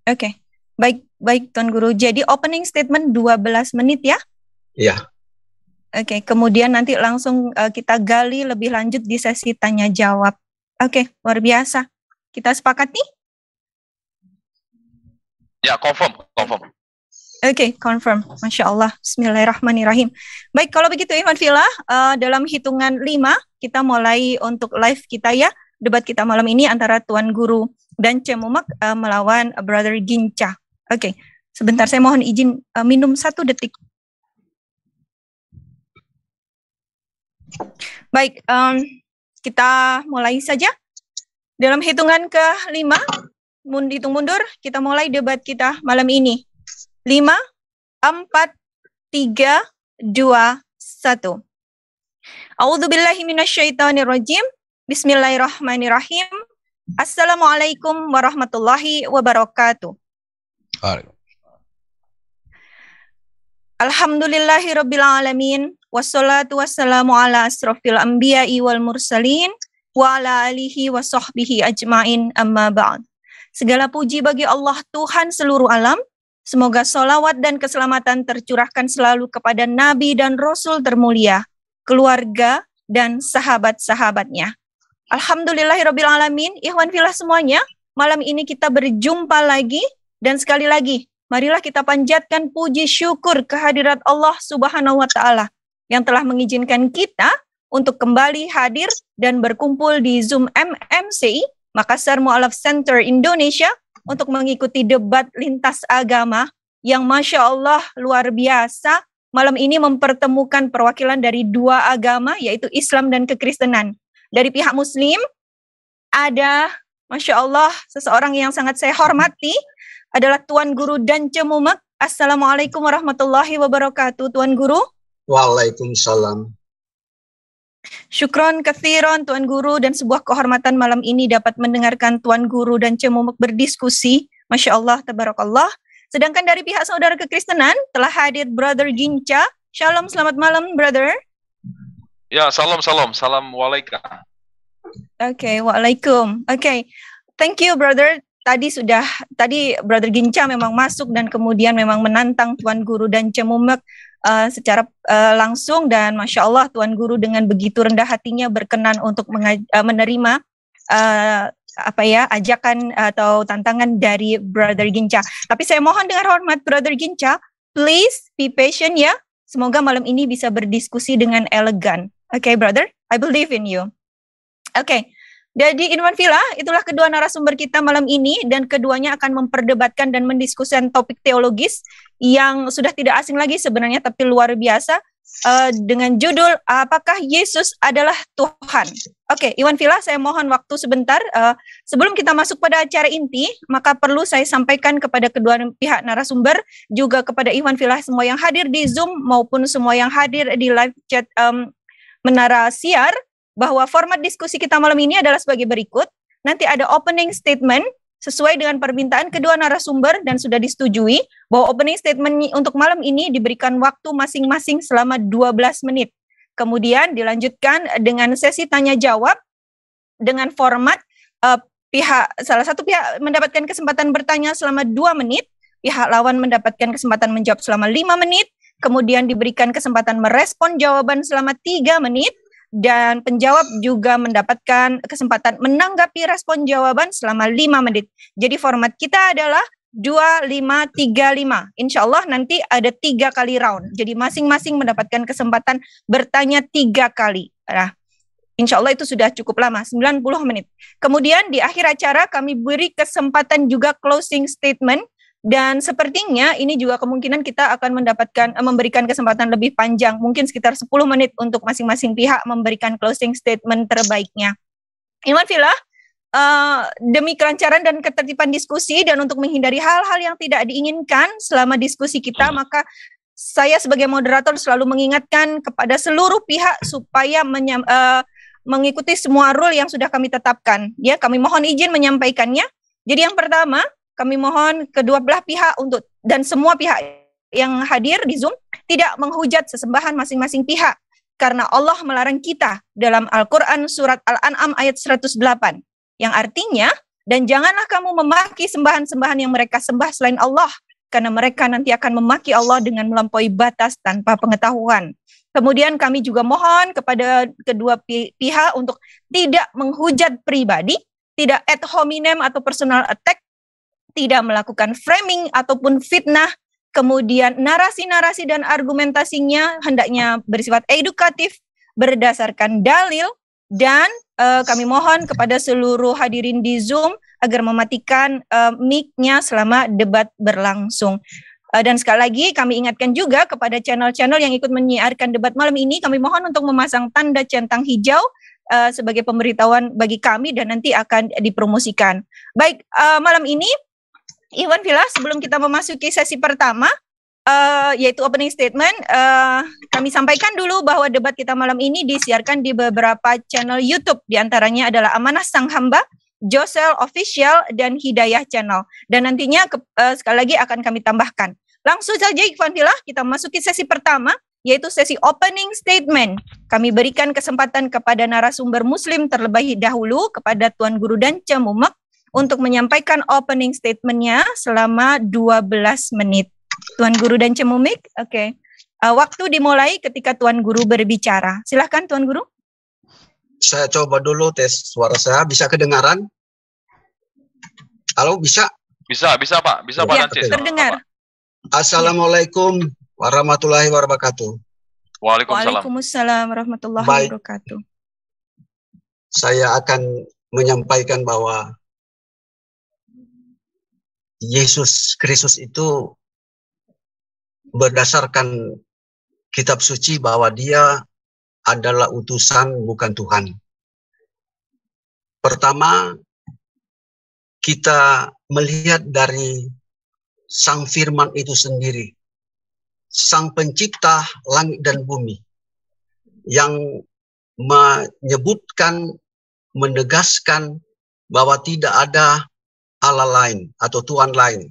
Oke. Baik Tuan Guru. Jadi opening statement 12 menit ya? Iya. Oke, kemudian nanti langsung kita gali lebih lanjut di sesi tanya jawab. Oke, luar biasa. Kita sepakati? Ya, confirm. Oke, confirm. Masya Allah. Bismillahirrahmanirrahim. Baik, kalau begitu Ikhwan Fillah, dalam hitungan 5, kita mulai untuk live kita ya. Debat kita malam ini antara Tuan Guru dan Cemumak melawan Brother Ginca. Oke, sebentar saya mohon izin minum 1 detik. Baik, kita mulai saja. Dalam hitungan ke-5, hitung mundur, kita mulai debat kita malam ini. 5, 4, 3, 2, 1. A'udzubillahi minasyaitonirrajim. Bismillahirrahmanirrahim. Assalamualaikum warahmatullahi wabarakatuh. Alhamdulillahirabbil alamin. Wassalatu wassalamu ala asrofil anbiya'i wal mursalin wa ala alihi wa sahbihi ajmain amma ba'd. Segala puji bagi Allah Tuhan seluruh alam. Semoga solawat dan keselamatan tercurahkan selalu kepada Nabi dan Rasul termulia, keluarga dan sahabat-sahabatnya. Alhamdulillahirabbil alamin. Ikhwan fillah semuanya, malam ini kita berjumpa lagi dan sekali lagi marilah kita panjatkan puji syukur kehadirat Allah Subhanahu wa taala yang telah mengizinkan kita untuk kembali hadir dan berkumpul di Zoom MMCI Makassar Mu'alaf Center Indonesia untuk mengikuti debat lintas agama yang Masya Allah luar biasa. Malam ini mempertemukan perwakilan dari 2 agama yaitu Islam dan kekristenan. Dari pihak Muslim ada Masya Allah seseorang yang sangat saya hormati adalah Tuan Guru dan Cemumak. Assalamualaikum warahmatullahi wabarakatuh Tuan Guru. Waalaikumsalam. Syukron kathiron Tuan Guru, dan sebuah kehormatan malam ini dapat mendengarkan Tuan Guru dan Cemumak berdiskusi. Masya Allah, tabarakallah. Sedangkan dari pihak saudara kekristenan telah hadir Brother Ginca. Shalom, selamat malam Brother. Ya, salam. Assalamualaikum. Oke, waalaikum. Oke, thank you Brother. Tadi Brother Ginca memang masuk dan kemudian memang menantang Tuan Guru dan Cemumak secara langsung, dan Masya Allah Tuan Guru dengan begitu rendah hatinya berkenan untuk menerima ajakan atau tantangan dari Brother Ginca. Tapi saya mohon dengan hormat Brother Ginca, please be patient ya. Semoga malam ini bisa berdiskusi dengan elegan. Oke, Brother, I believe in you. Oke. Jadi Ikhwan Fillah, itulah kedua narasumber kita malam ini, dan keduanya akan memperdebatkan dan mendiskusikan topik teologis yang sudah tidak asing lagi sebenarnya, tapi luar biasa, dengan judul Apakah Yesus adalah Tuhan? Oke, Ikhwan Fillah, saya mohon waktu sebentar. Sebelum kita masuk pada acara inti, maka perlu saya sampaikan kepada kedua pihak narasumber, juga kepada Ikhwan Fillah semua yang hadir di Zoom maupun semua yang hadir di live chat Menara Siar, bahwa format diskusi kita malam ini adalah sebagai berikut. Nanti ada opening statement sesuai dengan permintaan kedua narasumber dan sudah disetujui bahwa opening statement untuk malam ini diberikan waktu masing-masing selama 12 menit. Kemudian dilanjutkan dengan sesi tanya jawab dengan format salah satu pihak mendapatkan kesempatan bertanya selama 2 menit, pihak lawan mendapatkan kesempatan menjawab selama 5 menit, kemudian diberikan kesempatan merespon jawaban selama 3 menit, dan penjawab juga mendapatkan kesempatan menanggapi respon jawaban selama 5 menit. Jadi format kita adalah 2-5-3-5. Insya Allah nanti ada 3 kali round. Jadi masing-masing mendapatkan kesempatan bertanya 3 kali. Nah, insya Allah itu sudah cukup lama, 90 menit. Kemudian di akhir acara kami beri kesempatan juga closing statement. Dan sepertinya ini juga kemungkinan kita akan memberikan kesempatan lebih panjang, mungkin sekitar 10 menit untuk masing-masing pihak memberikan closing statement terbaiknya. Ikhwan Fillah, demi kelancaran dan ketertiban diskusi dan untuk menghindari hal-hal yang tidak diinginkan selama diskusi kita, maka saya sebagai moderator selalu mengingatkan kepada seluruh pihak supaya mengikuti semua rule yang sudah kami tetapkan. Ya, kami mohon izin menyampaikannya. Jadi yang pertama, kami mohon kedua belah pihak dan semua pihak yang hadir di Zoom tidak menghujat sesembahan masing-masing pihak, karena Allah melarang kita dalam Al-Quran surat Al-An'am ayat 108, yang artinya Dan janganlah kamu memaki sembahan-sembahan yang mereka sembah selain Allah, karena mereka nanti akan memaki Allah dengan melampaui batas tanpa pengetahuan. Kemudian kami juga mohon kepada kedua pihak untuk tidak menghujat pribadi, tidak ad hominem atau personal attack, tidak melakukan framing ataupun fitnah. Kemudian narasi-narasi dan argumentasinya hendaknya bersifat edukatif, berdasarkan dalil, dan kami mohon kepada seluruh hadirin di Zoom agar mematikan mic-nya selama debat berlangsung. Dan sekali lagi kami ingatkan juga kepada channel-channel yang ikut menyiarkan debat malam ini, kami mohon untuk memasang tanda centang hijau sebagai pemberitahuan bagi kami dan nanti akan dipromosikan. Baik, malam ini Iwan Villa, sebelum kita memasuki sesi pertama, yaitu opening statement, kami sampaikan dulu bahwa debat kita malam ini disiarkan di beberapa channel YouTube, diantaranya adalah Amanah Sang Hamba, Josel Official, dan Hidayah Channel. Dan nantinya sekali lagi akan kami tambahkan. Langsung saja Iwan Villa, kita masuki sesi pertama, yaitu sesi opening statement. Kami berikan kesempatan kepada narasumber Muslim terlebih dahulu, kepada Tuan Guru dan Cemumek, untuk menyampaikan opening statement-nya selama 12 menit. Tuan Guru dan Cemumik, oke. Waktu dimulai ketika Tuan Guru berbicara. Silahkan Tuan Guru. Saya coba dulu tes suara saya, bisa kedengaran? Halo, bisa? Bisa Pak. Bisa Pak Ya, Nancy. terdengar. Assalamualaikum warahmatullahi wabarakatuh. Waalaikumsalam warahmatullahi wabarakatuh. Saya akan menyampaikan bahwa Yesus Kristus itu berdasarkan kitab suci bahwa dia adalah utusan bukan Tuhan. Pertama, kita melihat dari Sang Firman itu sendiri, Sang Pencipta langit dan bumi, yang menyebutkan, menegaskan bahwa tidak ada Allah lain atau Tuhan lain.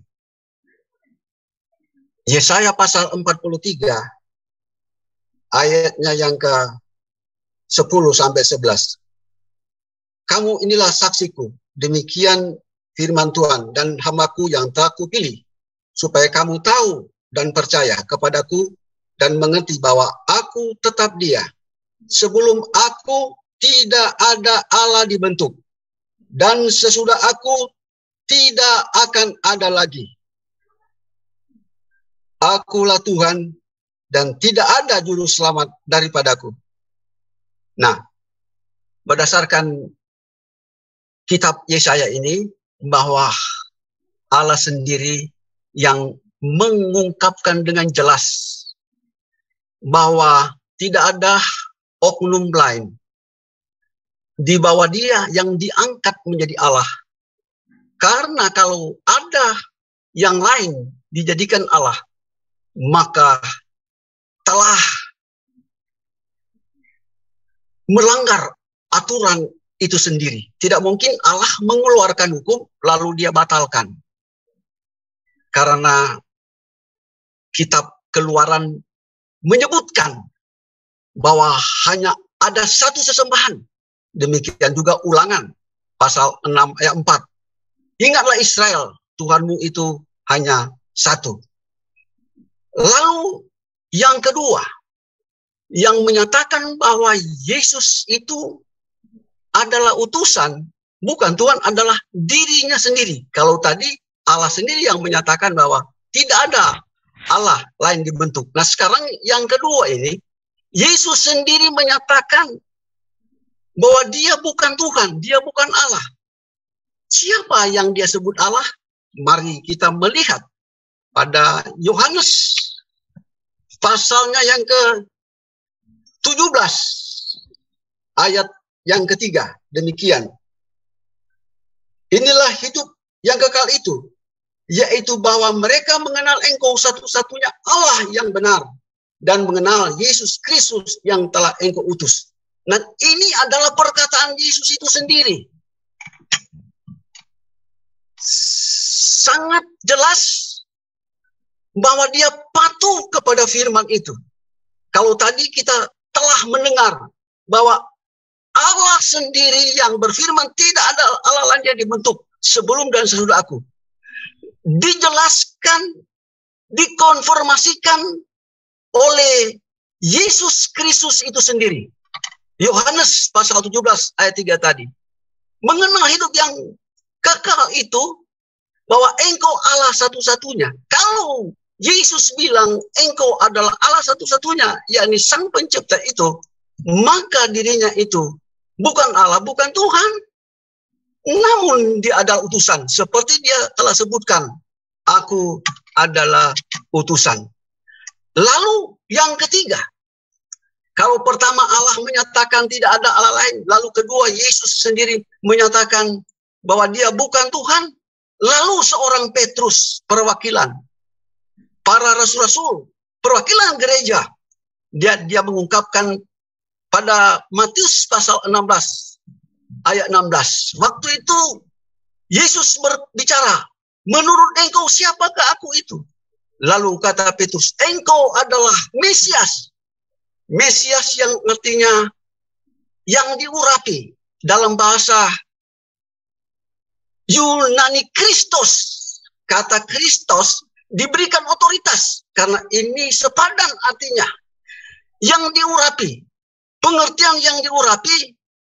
Yesaya pasal 43 ayatnya yang ke-10 sampai 11. Kamu inilah saksiku, demikian firman Tuhan dan hamba-Ku yang telah Kupilih, supaya kamu tahu dan percaya kepadaku dan mengerti bahwa Aku tetap Dia. Sebelum Aku tidak ada Allah dibentuk, dan sesudah Aku tidak akan ada lagi. Akulah Tuhan dan tidak ada juru selamat daripadaku. Nah, berdasarkan kitab Yesaya ini, bahwa Allah sendiri yang mengungkapkan dengan jelas bahwa tidak ada oknum lain di bawah Dia yang diangkat menjadi Allah. Karena kalau ada yang lain dijadikan Allah, maka telah melanggar aturan itu sendiri. Tidak mungkin Allah mengeluarkan hukum lalu Dia batalkan. Karena kitab Keluaran menyebutkan bahwa hanya ada satu sesembahan. Demikian juga Ulangan pasal 6 ayat 4. Ingatlah Israel, Tuhanmu itu hanya satu. Lalu yang kedua, yang menyatakan bahwa Yesus itu adalah utusan, bukan Tuhan, adalah dirinya sendiri. Kalau tadi Allah sendiri yang menyatakan bahwa tidak ada Allah lain dibentuk. Nah sekarang yang kedua ini, Yesus sendiri menyatakan bahwa Dia bukan Tuhan, Dia bukan Allah. Siapa yang Dia sebut Allah? Mari kita melihat pada Yohanes pasalnya yang ke-17 ayat yang ketiga. Demikian. Inilah hidup yang kekal itu, yaitu bahwa mereka mengenal Engkau satu-satunya Allah yang benar dan mengenal Yesus Kristus yang telah Engkau utus. Nah, ini adalah perkataan Yesus itu sendiri. Sangat jelas bahwa Dia patuh kepada firman itu. Kalau tadi kita telah mendengar bahwa Allah sendiri yang berfirman tidak ada Allah lain yang dibentuk. sebelum dan sesudah aku. Dijelaskan, dikonfirmasikan oleh Yesus Kristus itu sendiri. Yohanes pasal 17 ayat 3 tadi. Mengenal hidup yang kekal itu, bahwa engkau Allah satu-satunya. Kalau Yesus bilang engkau adalah Allah satu-satunya, yakni Sang Pencipta itu, maka dirinya itu bukan Allah, bukan Tuhan. Namun dia adalah utusan. Seperti dia telah sebutkan, aku adalah utusan. Lalu yang ketiga, kalau pertama Allah menyatakan tidak ada Allah lain, lalu kedua Yesus sendiri menyatakan bahwa dia bukan Tuhan, lalu seorang Petrus, perwakilan para rasul-rasul, perwakilan gereja, dia mengungkapkan pada Matius pasal 16 ayat 16. Waktu itu Yesus berbicara, menurut engkau siapakah aku itu? Lalu kata Petrus, engkau adalah Mesias. Mesias yang artinya yang diurapi. Dalam bahasa Yunani Kristos. Kata Kristos diberikan otoritas. Karena ini sepadan artinya. Yang diurapi. Pengertian yang diurapi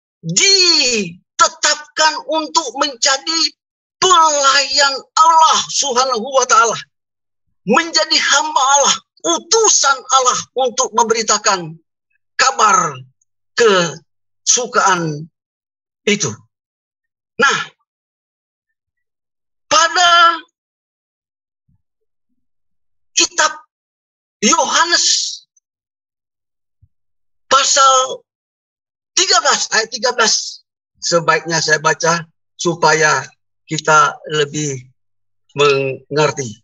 ditetapkan untuk menjadi pelayan Allah Subhanahu wa ta'ala. Menjadi hamba Allah, utusan Allah untuk memberitakan kabar kesukaan itu. Nah, pada kitab Yohanes pasal 13 ayat 13, sebaiknya saya baca supaya kita lebih mengerti.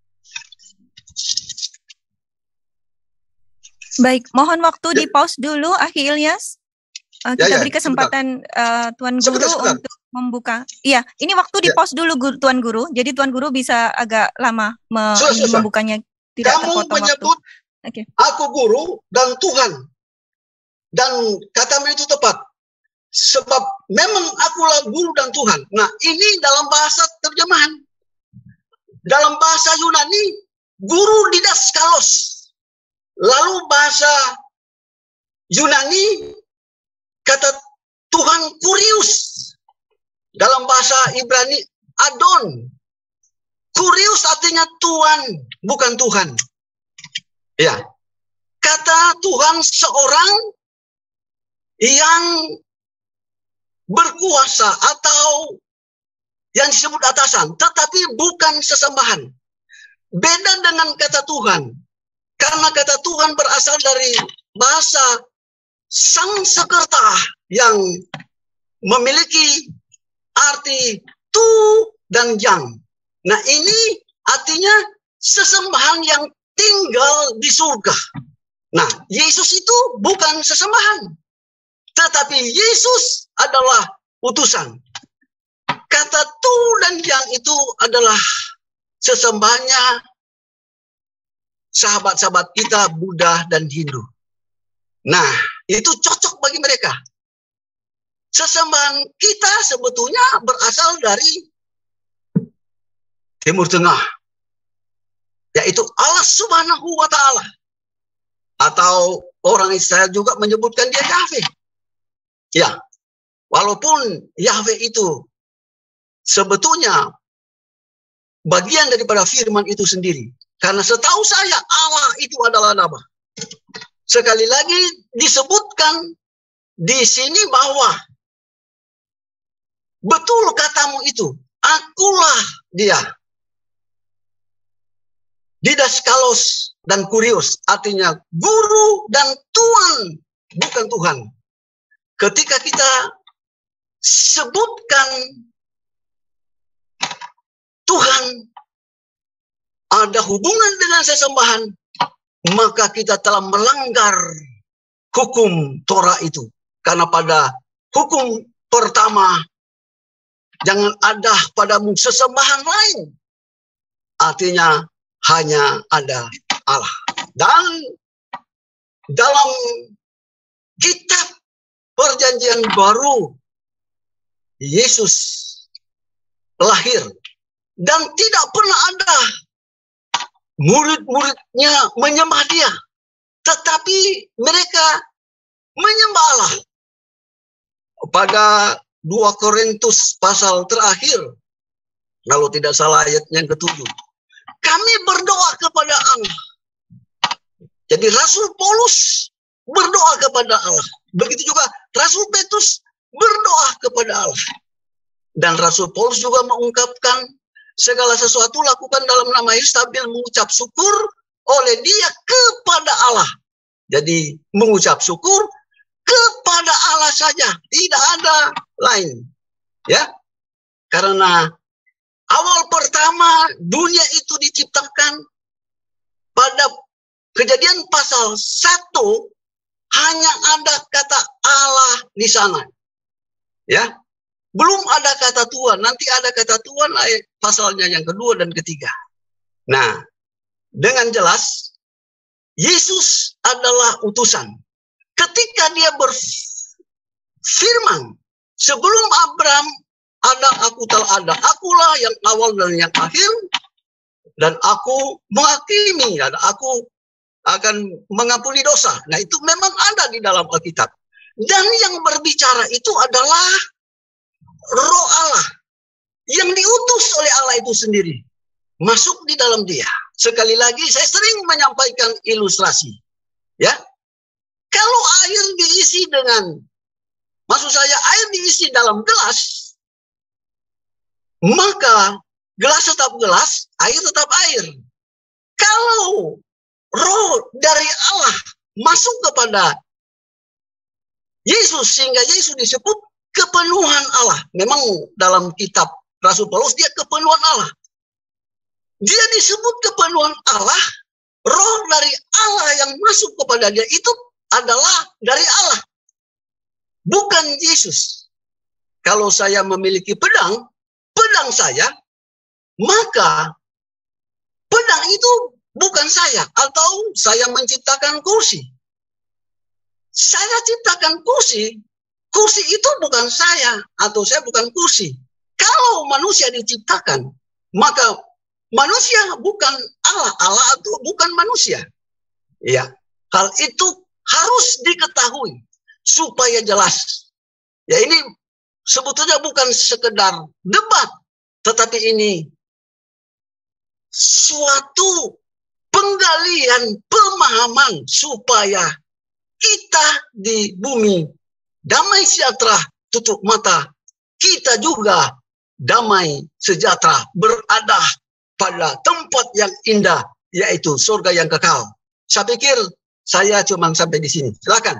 Baik, mohon waktu di pause dulu, Akhi Ilyas. Kita beri kesempatan Tuan Guru untuk membuka. Iya, ini waktu di pause dulu Tuan Guru. Jadi Tuan Guru bisa agak lama membukanya, tidak kamu terpotong menyebut waktu. Aku guru dan Tuhan. Dan katamu itu tepat. Sebab memang akulah guru dan Tuhan. Nah, ini dalam bahasa terjemahan. Dalam bahasa Yunani, guru didaskalos. Lalu bahasa Yunani, kata Tuhan Kurius. Dalam bahasa Ibrani, Adon. Kurius artinya Tuhan, bukan Tuhan. Ya. Kata Tuhan seorang yang berkuasa atau yang disebut atasan, tetapi bukan sesembahan. Beda dengan kata Tuhan. Karena kata Tuhan berasal dari bahasa Sanskerta yang memiliki arti tu dan yang. Nah, ini artinya sesembahan yang tinggal di surga. Nah, Yesus itu bukan sesembahan, tetapi Yesus adalah utusan. Kata tu dan yang itu adalah sesembahannya sahabat-sahabat kita Buddha dan Hindu. Nah, itu cocok bagi mereka. Sesembahan kita sebetulnya berasal dari Timur Tengah, yaitu Allah Subhanahu wa ta'ala. Atau orang Israel juga menyebutkan dia Yahweh. Ya, walaupun Yahweh itu sebetulnya bagian daripada firman itu sendiri. Karena setahu saya Allah itu adalah nama. Sekali lagi disebutkan di sini bahwa betul katamu itu, akulah dia. Didaskalos dan Kurios artinya guru dan Tuhan, bukan Tuhan. Ketika kita sebutkan Tuhan ada hubungan dengan sesembahan, maka kita telah melanggar hukum Torah itu. Karena pada hukum pertama, jangan ada padamu sesembahan lain. Artinya hanya ada Allah. Dan dalam kitab Perjanjian Baru, Yesus lahir. Dan tidak pernah ada murid-muridnya menyembah dia. Tetapi mereka menyembah Allah. Pada 2 Korintus pasal terakhir, kalau tidak salah ayat yang ke-7, kami berdoa kepada Allah. Jadi Rasul Paulus berdoa kepada Allah. Begitu juga Rasul Petrus berdoa kepada Allah. Dan Rasul Paulus juga mengungkapkan segala sesuatu lakukan dalam nama Yesus sambil mengucap syukur oleh dia kepada Allah. Jadi mengucap syukur kepada Allah saja, tidak ada lain. Ya. Karena awal pertama dunia itu diciptakan pada Kejadian pasal 1 hanya ada kata Allah di sana. Ya. Belum ada kata Tuhan, nanti ada kata Tuhan ayat pasalnya yang kedua dan ketiga. Nah, dengan jelas Yesus adalah utusan. Ketika dia berfirman, sebelum Abraham ada, aku telah ada. Akulah yang awal dan yang akhir, dan aku menghakimi, dan aku akan mengampuni dosa. Nah, itu memang ada di dalam Alkitab. Dan yang berbicara itu adalah Roh Allah yang diutus oleh Allah itu sendiri masuk di dalam dia. Sekali lagi saya sering menyampaikan ilustrasi. Ya. Kalau air diisi dengan, maksud saya air diisi dalam gelas, maka gelas tetap gelas, air tetap air. Kalau Roh dari Allah masuk kepada Yesus sehingga Yesus disebut kepenuhan Allah. Memang dalam kitab Rasul Paulus dia kepenuhan Allah. Dia disebut kepenuhan Allah, roh dari Allah yang masuk kepada dia itu adalah dari Allah. Bukan Yesus. Kalau saya memiliki pedang saya, maka pedang itu bukan saya. Atau saya menciptakan kursi. Saya ciptakan kursi. Kursi itu bukan saya, atau saya bukan kursi. Kalau manusia diciptakan, maka manusia bukan Allah, Allah itu bukan manusia. Ya, hal itu harus diketahui supaya jelas. Ya, ini sebetulnya bukan sekedar debat, tetapi ini suatu penggalian pemahaman supaya kita di bumi damai sejahtera tutup mata, kita juga damai sejahtera berada pada tempat yang indah, yaitu surga yang kekal. Saya pikir saya cuma sampai di sini. Silakan.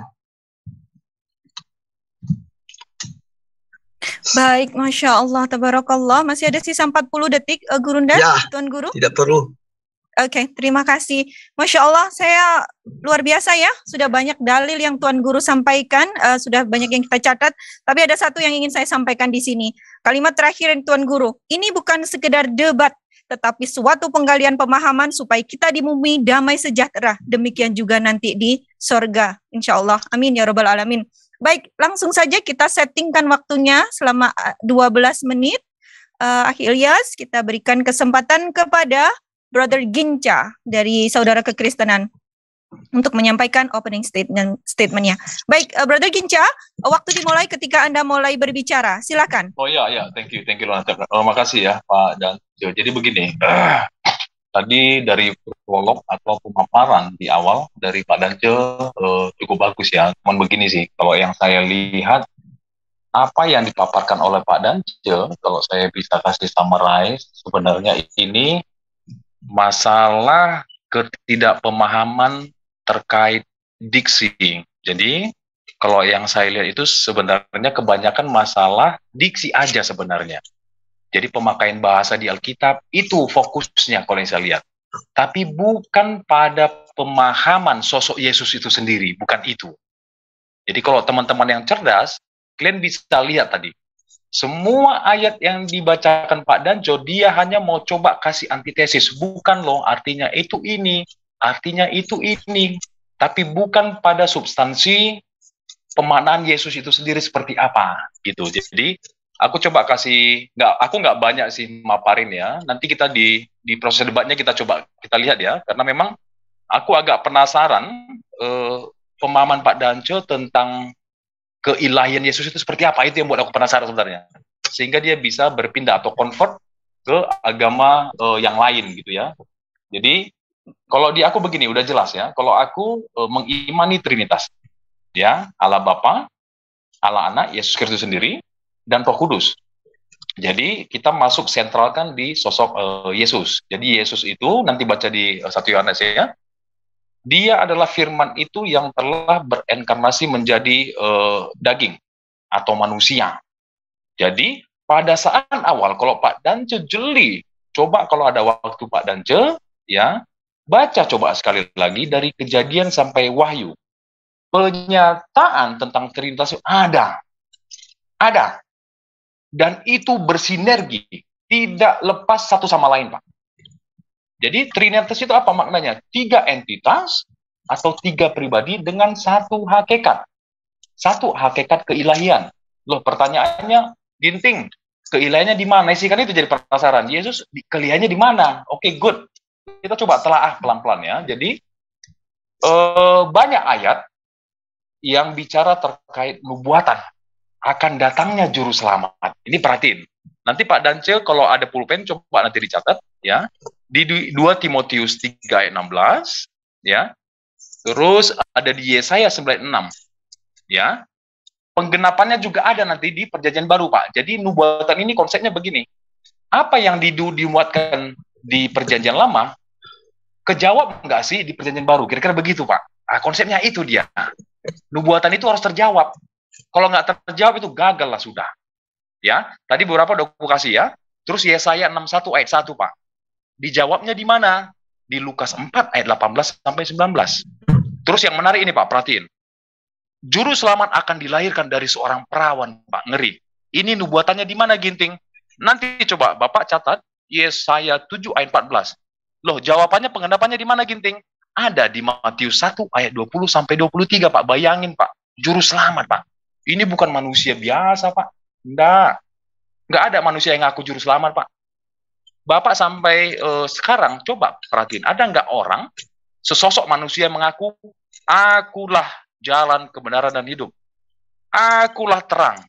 Baik, Masya Allah, Tabarakallah. Masih ada sisa 40 detik, Gurunda, ya, Tuan Guru? Tidak perlu. Oke, terima kasih. Masya Allah, saya luar biasa ya. Sudah banyak dalil yang Tuan Guru sampaikan, sudah banyak yang kita catat. Tapi ada satu yang ingin saya sampaikan di sini. Kalimat terakhir Tuan Guru, ini bukan sekedar debat, tetapi suatu penggalian pemahaman supaya kita di bumi damai sejahtera. Demikian juga nanti di sorga, insya Allah. Amin ya Rabbal Alamin. Baik, langsung saja kita settingkan waktunya selama 12 menit. Akhi Ilyas, kita berikan kesempatan kepada Brother Ginca dari Saudara Kekristenan untuk menyampaikan opening statement-nya. Baik, Brother Ginca, waktu dimulai ketika Anda mulai berbicara. Silakan. Oh iya, thank you terima kasih ya Pak dan Jo. Jadi begini, tadi dari prolog atau pemaparan di awal dari Pak Dance cukup bagus ya. Cuman begini sih, kalau yang saya lihat apa yang dipaparkan oleh Pak Dance, kalau saya bisa kasih summarize, sebenarnya ini masalah ketidakpemahaman terkait diksi. Jadi kalau yang saya lihat itu sebenarnya kebanyakan masalah diksi aja sebenarnya. Jadi pemakaian bahasa di Alkitab itu fokusnya kalau yang saya lihat. Tapi bukan pada pemahaman sosok Yesus itu sendiri, bukan itu. Jadi kalau teman-teman yang cerdas, kalian bisa lihat tadi. Semua ayat yang dibacakan Pak Danco, dia hanya mau coba kasih antitesis. Bukan loh, artinya itu ini, artinya itu ini. Tapi bukan pada substansi pemaknaan Yesus itu sendiri seperti apa. Gitu. Jadi Aku coba kasih, aku nggak banyak sih maparin ya. Nanti kita di proses debatnya kita lihat ya, karena memang aku agak penasaran pemahaman Pak Dance tentang keilahian Yesus itu seperti apa. Itu yang buat aku penasaran sebenarnya. Sehingga dia bisa berpindah atau convert ke agama yang lain gitu ya. Jadi kalau di aku begini udah jelas ya. Kalau aku mengimani Trinitas, ya, Allah Bapa, Allah Anak, Yesus Kristus sendiri, dan Roh Kudus. Jadi kita masuk sentralkan di sosok Yesus. Jadi Yesus itu nanti baca di 1 Yohanes ya. Dia adalah firman itu yang telah berenkarnasi menjadi daging atau manusia. Jadi pada saat awal kalau Pak Dance jeli, coba kalau ada waktu Pak Dance ya, baca coba sekali lagi dari Kejadian sampai Wahyu. Penyataan tentang Trinitas ada. Dan itu bersinergi, tidak lepas satu sama lain, Pak. Jadi Trinitas itu apa maknanya? 3 entitas atau 3 pribadi dengan satu hakikat. Satu hakikat keilahian. Loh, pertanyaannya, Ginting, keilahiannya di mana sih? Kan itu jadi penasaran. Yesus keilahiannya di mana? Oke, good. Kita coba telaah pelan-pelan ya. Jadi banyak ayat yang bicara terkait nubuatan akan datangnya juru selamat. Ini perhatiin. Nanti Pak Dance kalau ada pulpen coba nanti dicatat ya. Di 2 Timotius 3 ayat 16 ya. Terus ada di Yesaya 9:6 ya. Penggenapannya juga ada nanti di Perjanjian Baru, Pak. Jadi nubuatan ini konsepnya begini. Apa yang dimuatkan di Perjanjian Lama, kejawab nggak sih di Perjanjian Baru? Kira-kira begitu, Pak. Nah, konsepnya itu dia. Nubuatan itu harus terjawab. Kalau nggak terjawab itu gagal lah sudah. Ya, tadi beberapa udah aku kasih ya. Terus Yesaya 61 ayat 1, Pak. Dijawabnya di mana? Di Lukas 4 ayat 18 sampai 19. Terus yang menarik ini, Pak, perhatiin. Juru selamat akan dilahirkan dari seorang perawan, Pak. Ngeri. Ini nubuatannya di mana, Ginting? Nanti coba Bapak catat Yesaya 7 ayat 14. Loh, jawabannya pengendapannya di mana, Ginting? Ada di Matius 1 ayat 20 sampai 23, Pak. Bayangin, Pak. Juru selamat, Pak. Ini bukan manusia biasa, Pak. Nggak ada manusia yang ngaku juru selamat, Pak. Bapak sampai sekarang coba perhatiin, ada nggak orang sesosok manusia yang mengaku akulah jalan kebenaran dan hidup, akulah terang,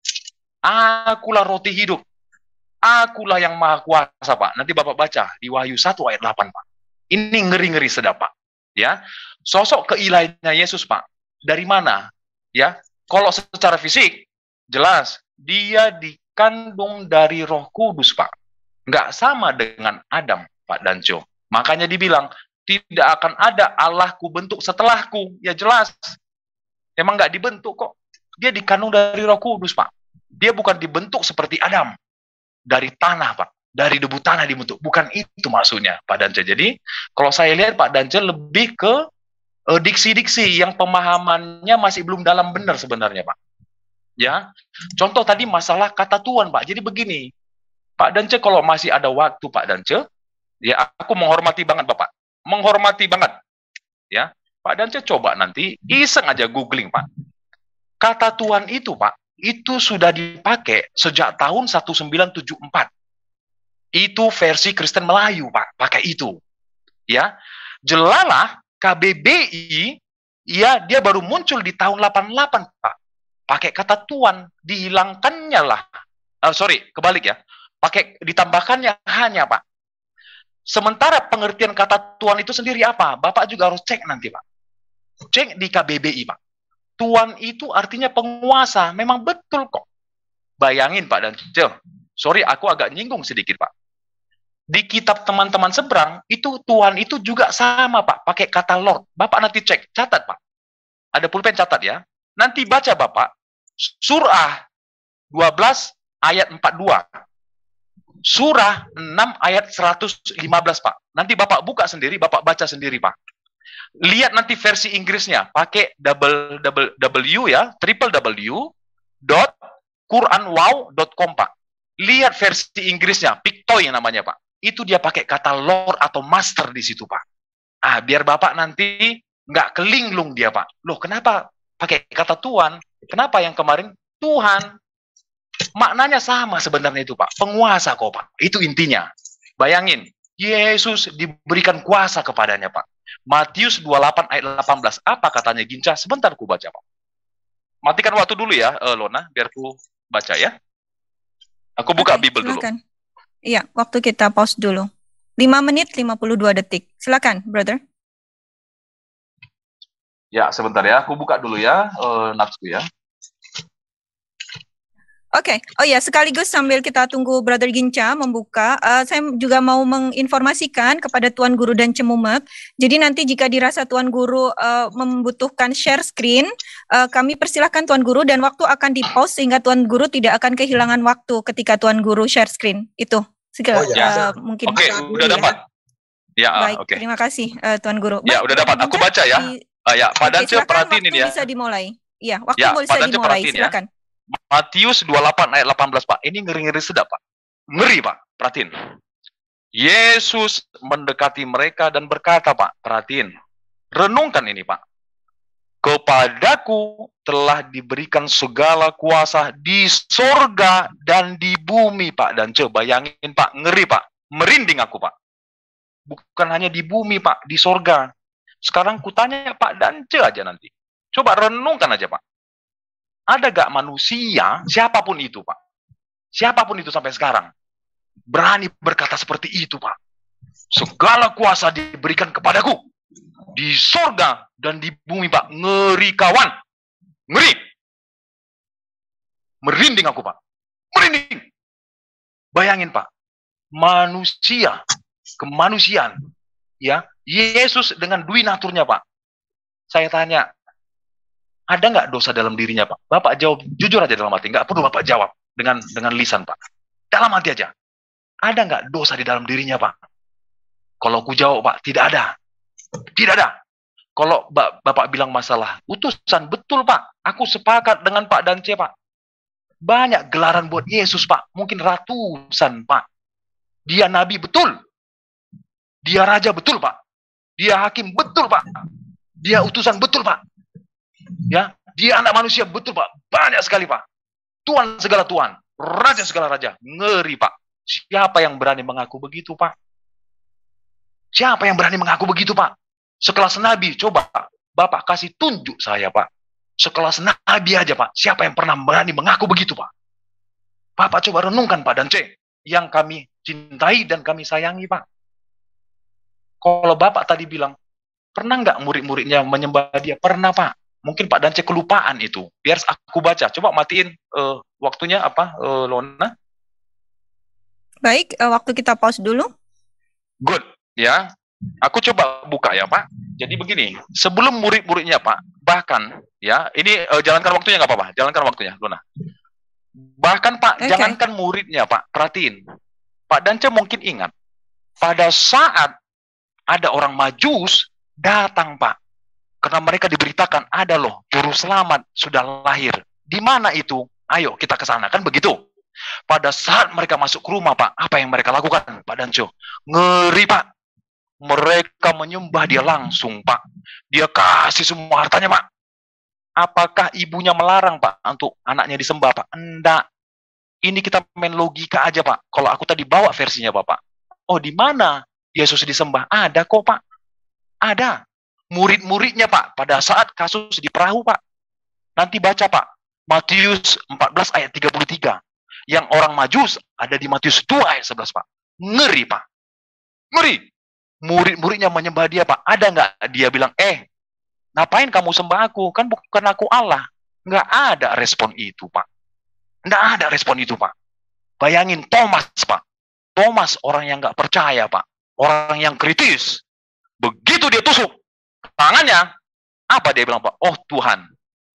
akulah roti hidup, akulah yang maha kuasa, Pak. Nanti Bapak baca di Wahyu 1 ayat 8, Pak. Ini ngeri-ngeri sedap, Pak. Ya, sosok keilahiannya Yesus, Pak. Dari mana? Ya, kalau secara fisik jelas dia dikandung dari Roh Kudus, Pak. Nggak sama dengan Adam, Pak Danco. Makanya dibilang tidak akan ada Allahku bentuk setelahku. Ya jelas. Emang nggak dibentuk kok. Dia dikandung dari Roh Kudus, Pak. Dia bukan dibentuk seperti Adam. Dari tanah, Pak. Dari debu tanah dibentuk. Bukan itu maksudnya, Pak Dance. Jadi, kalau saya lihat Pak Dance lebih ke diksi-diksi yang pemahamannya masih belum dalam benar sebenarnya, Pak. Ya, contoh tadi masalah kata Tuhan, Pak. Jadi begini, Pak Dance kalau masih ada waktu, Pak Dance, ya aku menghormati banget, Bapak. Menghormati banget. Ya, Pak Dance coba nanti iseng aja googling, Pak. Kata Tuhan itu, Pak, itu sudah dipakai sejak tahun 1974. Itu versi Kristen Melayu, Pak, pakai itu. Ya, Jelalah KBBI, ya dia baru muncul di tahun 88, Pak. Pakai kata Tuhan, dihilangkannya lah. Kebalik ya. Pakai ditambahkannya hanya, Pak. Sementara pengertian kata Tuhan itu sendiri apa? Bapak juga harus cek nanti, Pak. Cek di KBBI, Pak. Tuhan itu artinya penguasa. Memang betul kok. Bayangin, Pak dan sorry, aku agak nyinggung sedikit, Pak. Di kitab teman-teman seberang, itu Tuhan itu juga sama, Pak. Pakai kata Lord. Bapak nanti cek. Catat, Pak. Ada pulpen catat ya. Nanti baca, Bapak. Surah 12 ayat 42. Surah 6 ayat 115, Pak. Nanti Bapak buka sendiri, Bapak baca sendiri, Pak. Lihat nanti versi Inggrisnya, pakai www ya, www.quranwow.com, Pak. Lihat versi Inggrisnya, Pictoy namanya, Pak. Itu dia pakai kata Lord atau Master di situ, Pak. Biar Bapak nanti nggak kelinglung dia, Pak. Loh, kenapa pakai kata Tuhan? Kenapa yang kemarin Tuhan? Maknanya sama sebenarnya itu, Pak. Penguasa kok, Pak. Itu intinya. Bayangin, Yesus diberikan kuasa kepadanya, Pak. Matius 28 ayat 18. Apa katanya Ginca? Sebentar ku baca, Pak. Matikan waktu dulu ya, Lona, biar ku baca ya. Aku buka Bible dulu. Iya, waktu kita pause dulu. 5 menit 52 detik. Silakan, brother. Ya, sebentar ya. Aku buka dulu ya, nafsu ya. Oke. Oh ya, sekaligus sambil kita tunggu Brother Ginca membuka, saya juga mau menginformasikan kepada Tuan Guru dan Cemumek. Jadi nanti jika dirasa Tuan Guru membutuhkan share screen, kami persilahkan Tuan Guru dan waktu akan di-pause sehingga Tuan Guru tidak akan kehilangan waktu ketika Tuan Guru share screen. Itu segala mungkin. Oke, udah dapat. Ya, baik, terima kasih Tuan Guru. Ya, udah dapat. Aku baca ya. Ya, Pak Dance perhatiin ini ya. Bisa dimulai. Iya, waktu bisa dimulai. Silakan. Matius 28 ayat 18, Pak. Ini ngeri-ngeri sedap, Pak. Ngeri, Pak. Perhatiin. Yesus mendekati mereka dan berkata, Pak. Perhatiin. Renungkan ini, Pak. Kepadaku telah diberikan segala kuasa di sorga dan di bumi, Pak. Dan bayangin, Pak. Ngeri, Pak. Merinding aku, Pak. Bukan hanya di bumi, Pak. Di sorga. Sekarang kutanya Pak Dance aja nanti. Coba renungkan aja, Pak. Ada gak manusia, siapapun itu, Pak, siapapun itu sampai sekarang, berani berkata seperti itu, Pak? Segala kuasa diberikan kepadaku, di sorga dan di bumi, Pak. Ngeri kawan. Ngeri. Merinding aku, Pak. Merinding. Bayangin, Pak. Manusia, kemanusiaan, ya, Yesus dengan dui naturnya, Pak. Saya tanya, ada nggak dosa dalam dirinya, Pak? Bapak jawab jujur aja dalam hati. Nggak perlu Bapak jawab dengan lisan, Pak. Dalam hati aja. Ada nggak dosa di dalam dirinya, Pak? Kalau ku jawab, Pak, tidak ada. Tidak ada. Kalau Bapak bilang masalah utusan, betul, Pak. Aku sepakat dengan Pak Dance, Pak. Banyak gelaran buat Yesus, Pak. Mungkin ratusan, Pak. Dia nabi, betul. Dia raja, betul, Pak. Dia hakim, betul, Pak. Dia utusan, betul, Pak. Ya, dia anak manusia, betul, Pak. Banyak sekali, Pak. Tuhan segala Tuhan, raja segala raja. Ngeri, Pak. Siapa yang berani mengaku begitu, Pak? Siapa yang berani mengaku begitu, Pak? Sekelas nabi, coba Bapak kasih tunjuk saya, Pak. Sekelas nabi aja, Pak. Siapa yang pernah berani mengaku begitu, Pak? Bapak coba renungkan, Pak Dance, yang kami cintai dan kami sayangi, Pak. Kalau Bapak tadi bilang, pernah nggak murid-muridnya menyembah dia? Pernah, Pak. Mungkin Pak Dance kelupaan itu. Biar aku baca. Coba matiin waktunya apa, Lona? Baik, waktu kita pause dulu. Good, ya. Aku coba buka ya, Pak. Jadi begini, sebelum murid-muridnya, Pak, bahkan, ya, ini jalankan waktunya nggak apa-apa. Jalankan waktunya, Lona. Bahkan, Pak, jangankan muridnya, Pak. Perhatiin. Pak Dance mungkin ingat. Pada saat ada orang Majus datang, Pak. Karena mereka diberitakan, ada loh, juru selamat sudah lahir. Di mana itu? Ayo kita ke sana. Kan begitu. Pada saat mereka masuk ke rumah, Pak, apa yang mereka lakukan, Pak Danco? Ngeri, Pak. Mereka menyembah dia langsung, Pak. Dia kasih semua hartanya, Pak. Apakah ibunya melarang, Pak, untuk anaknya disembah, Pak? Enggak. Ini kita main logika aja, Pak. Kalau aku tadi bawa versinya, Bapak. Oh, di mana Yesus disembah? Ada kok, Pak. Ada. Murid-muridnya, Pak, pada saat kasus di perahu, Pak. Nanti baca, Pak. Matius 14 ayat 33. Yang orang Majus ada di Matius 2 ayat 11, Pak. Ngeri, Pak. Ngeri. Murid-muridnya menyembah dia, Pak. Ada nggak dia bilang, ngapain kamu sembah aku? Kan bukan aku Allah. Nggak ada respon itu, Pak. Nggak ada respon itu, Pak. Bayangin Thomas, Pak. Thomas orang yang nggak percaya, Pak. Orang yang kritis. Begitu dia tusuk tangannya, apa dia bilang, Pak? Oh, Tuhan.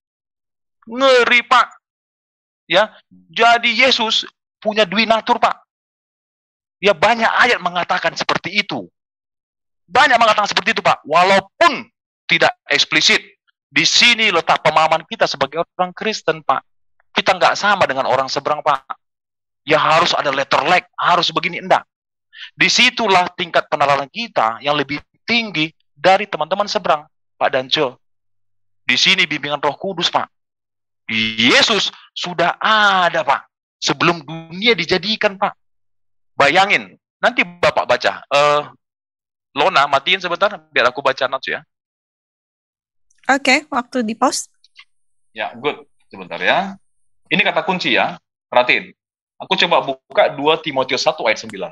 Ngeri, Pak. Ya, jadi Yesus punya dui natur, Pak. Ya, banyak ayat mengatakan seperti itu. Banyak mengatakan seperti itu, Pak. Walaupun tidak eksplisit. Di sini letak pemahaman kita sebagai orang Kristen, Pak. Kita nggak sama dengan orang seberang, Pak. Ya harus ada letter leg, harus begini, enggak. Disitulah tingkat penalaran kita yang lebih tinggi dari teman-teman seberang, Pak Danco. Di sini bimbingan Roh Kudus, Pak. Yesus sudah ada, Pak. sebelum dunia dijadikan, Pak. Bayangin, nanti Bapak baca. Lona, matiin sebentar, biar aku baca notes ya. Oke, waktu di pause. Ya, good. Sebentar ya. Ini kata kunci ya, perhatiin. Aku coba buka 2 Timotius 1 ayat 9.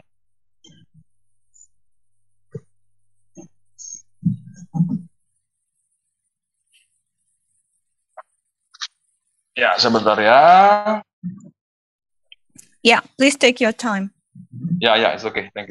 Ya, sebentar ya. Yeah, please take your time. Ya, it's okay. Thank you.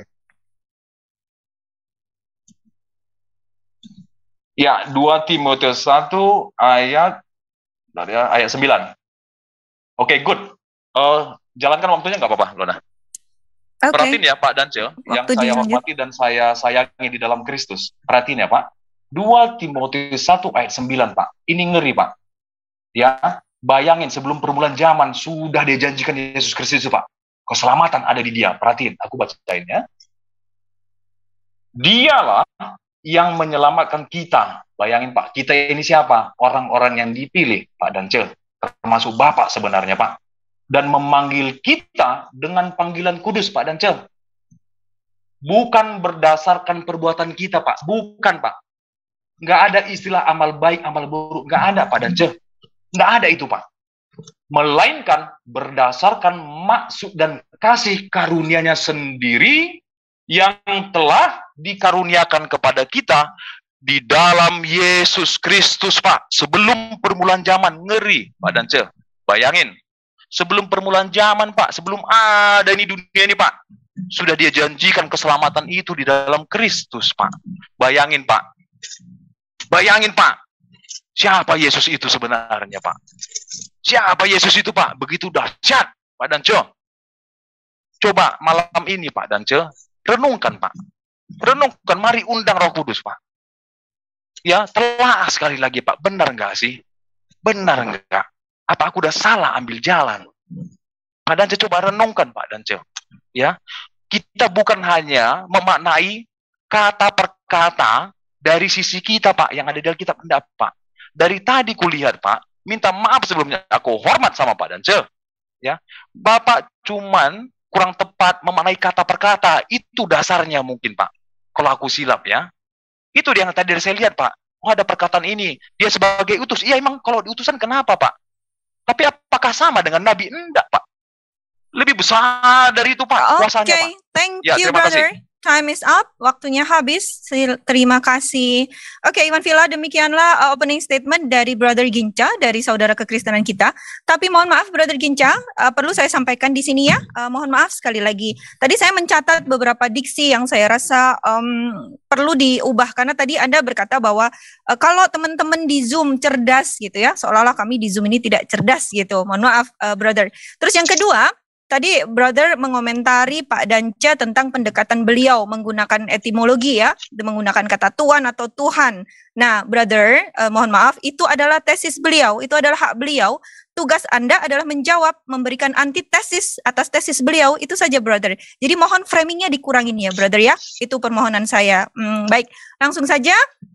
Ya, 2 Timotius 1 ayat 9. Oke, good. Jalankan waktunya nggak apa-apa, Lona. Oke. Perhatiin ya, Pak Dance, yang saya hormati dan saya sayangi di dalam Kristus. Perhatiin ya, Pak. 2 Timotius 1 ayat 9, Pak. Ini ngeri, Pak. Ya, bayangin sebelum permulaan zaman sudah dijanjikan Yesus Kristus itu, Pak. Keselamatan ada di Dia. Perhatiin, aku bacain ya. Dialah yang menyelamatkan kita. Bayangin, Pak, kita ini siapa? Orang-orang yang dipilih, Pak Dance, termasuk Bapak sebenarnya, Pak. Dan memanggil kita dengan panggilan kudus, Pak Dance. Bukan berdasarkan perbuatan kita, Pak. Bukan, Pak. Nggak ada istilah amal baik, amal buruk. Nggak ada, Pak Dance. Nggak ada itu, Pak. Melainkan berdasarkan maksud dan kasih karunia-Nya sendiri yang telah dikaruniakan kepada kita di dalam Yesus Kristus, Pak. Sebelum permulaan zaman, ngeri, Pak Dance. Bayangin, sebelum permulaan zaman, Pak, sebelum ada ini dunia ini, Pak, sudah Dia janjikan keselamatan itu di dalam Kristus, Pak. Bayangin, Pak. Bayangin, Pak. Siapa Yesus itu sebenarnya, Pak? Siapa Yesus itu, Pak? Begitu dahsyat, Pak Dance. Coba malam ini, Pak Dance, renungkan, Pak. Renungkan, mari undang Roh Kudus, Pak. Ya, telah sekali lagi, Pak. Benar nggak sih? Benar nggak? Apa aku udah salah ambil jalan? Pak Dance, coba renungkan, Pak Dance. Ya, kita bukan hanya memaknai kata per kata dari sisi kita, Pak, yang ada di Alkitab, enggak, Pak. Dari tadi kulihat, Pak, minta maaf sebelumnya, aku hormat sama Pak Dance. Ya, Bapak cuman kurang tepat memaknai kata per kata. Itu dasarnya mungkin, Pak. Kalau aku silap ya. Itu yang tadi saya lihat, Pak. Oh, ada perkataan ini. Dia sebagai utus. Iya, emang kalau diutusan kenapa, Pak? Tapi apakah sama dengan Nabi? Enggak, Pak. Lebih besar dari itu, Pak. Kuasanya, Pak. Thank Ya, you, terima brother. kasih. Time is up, waktunya habis. Terima kasih. Oke, Iwan Villa, demikianlah opening statement dari Brother Ginca, dari saudara kekristenan kita. Tapi mohon maaf, Brother Ginca, perlu saya sampaikan di sini ya. Mohon maaf sekali lagi. Tadi saya mencatat beberapa diksi yang saya rasa perlu diubah, karena tadi Anda berkata bahwa kalau teman-teman di Zoom cerdas gitu ya, seolah-olah kami di Zoom ini tidak cerdas gitu. Mohon maaf, Brother. Terus yang kedua, tadi brother mengomentari Pak Dance tentang pendekatan beliau menggunakan etimologi ya, menggunakan kata Tuan atau Tuhan. Nah, brother, mohon maaf, itu adalah tesis beliau, itu adalah hak beliau. Tugas Anda adalah menjawab, memberikan antitesis atas tesis beliau, itu saja, brother. Jadi mohon framingnya dikurangin ya, brother ya. Itu permohonan saya. Baik, langsung saja.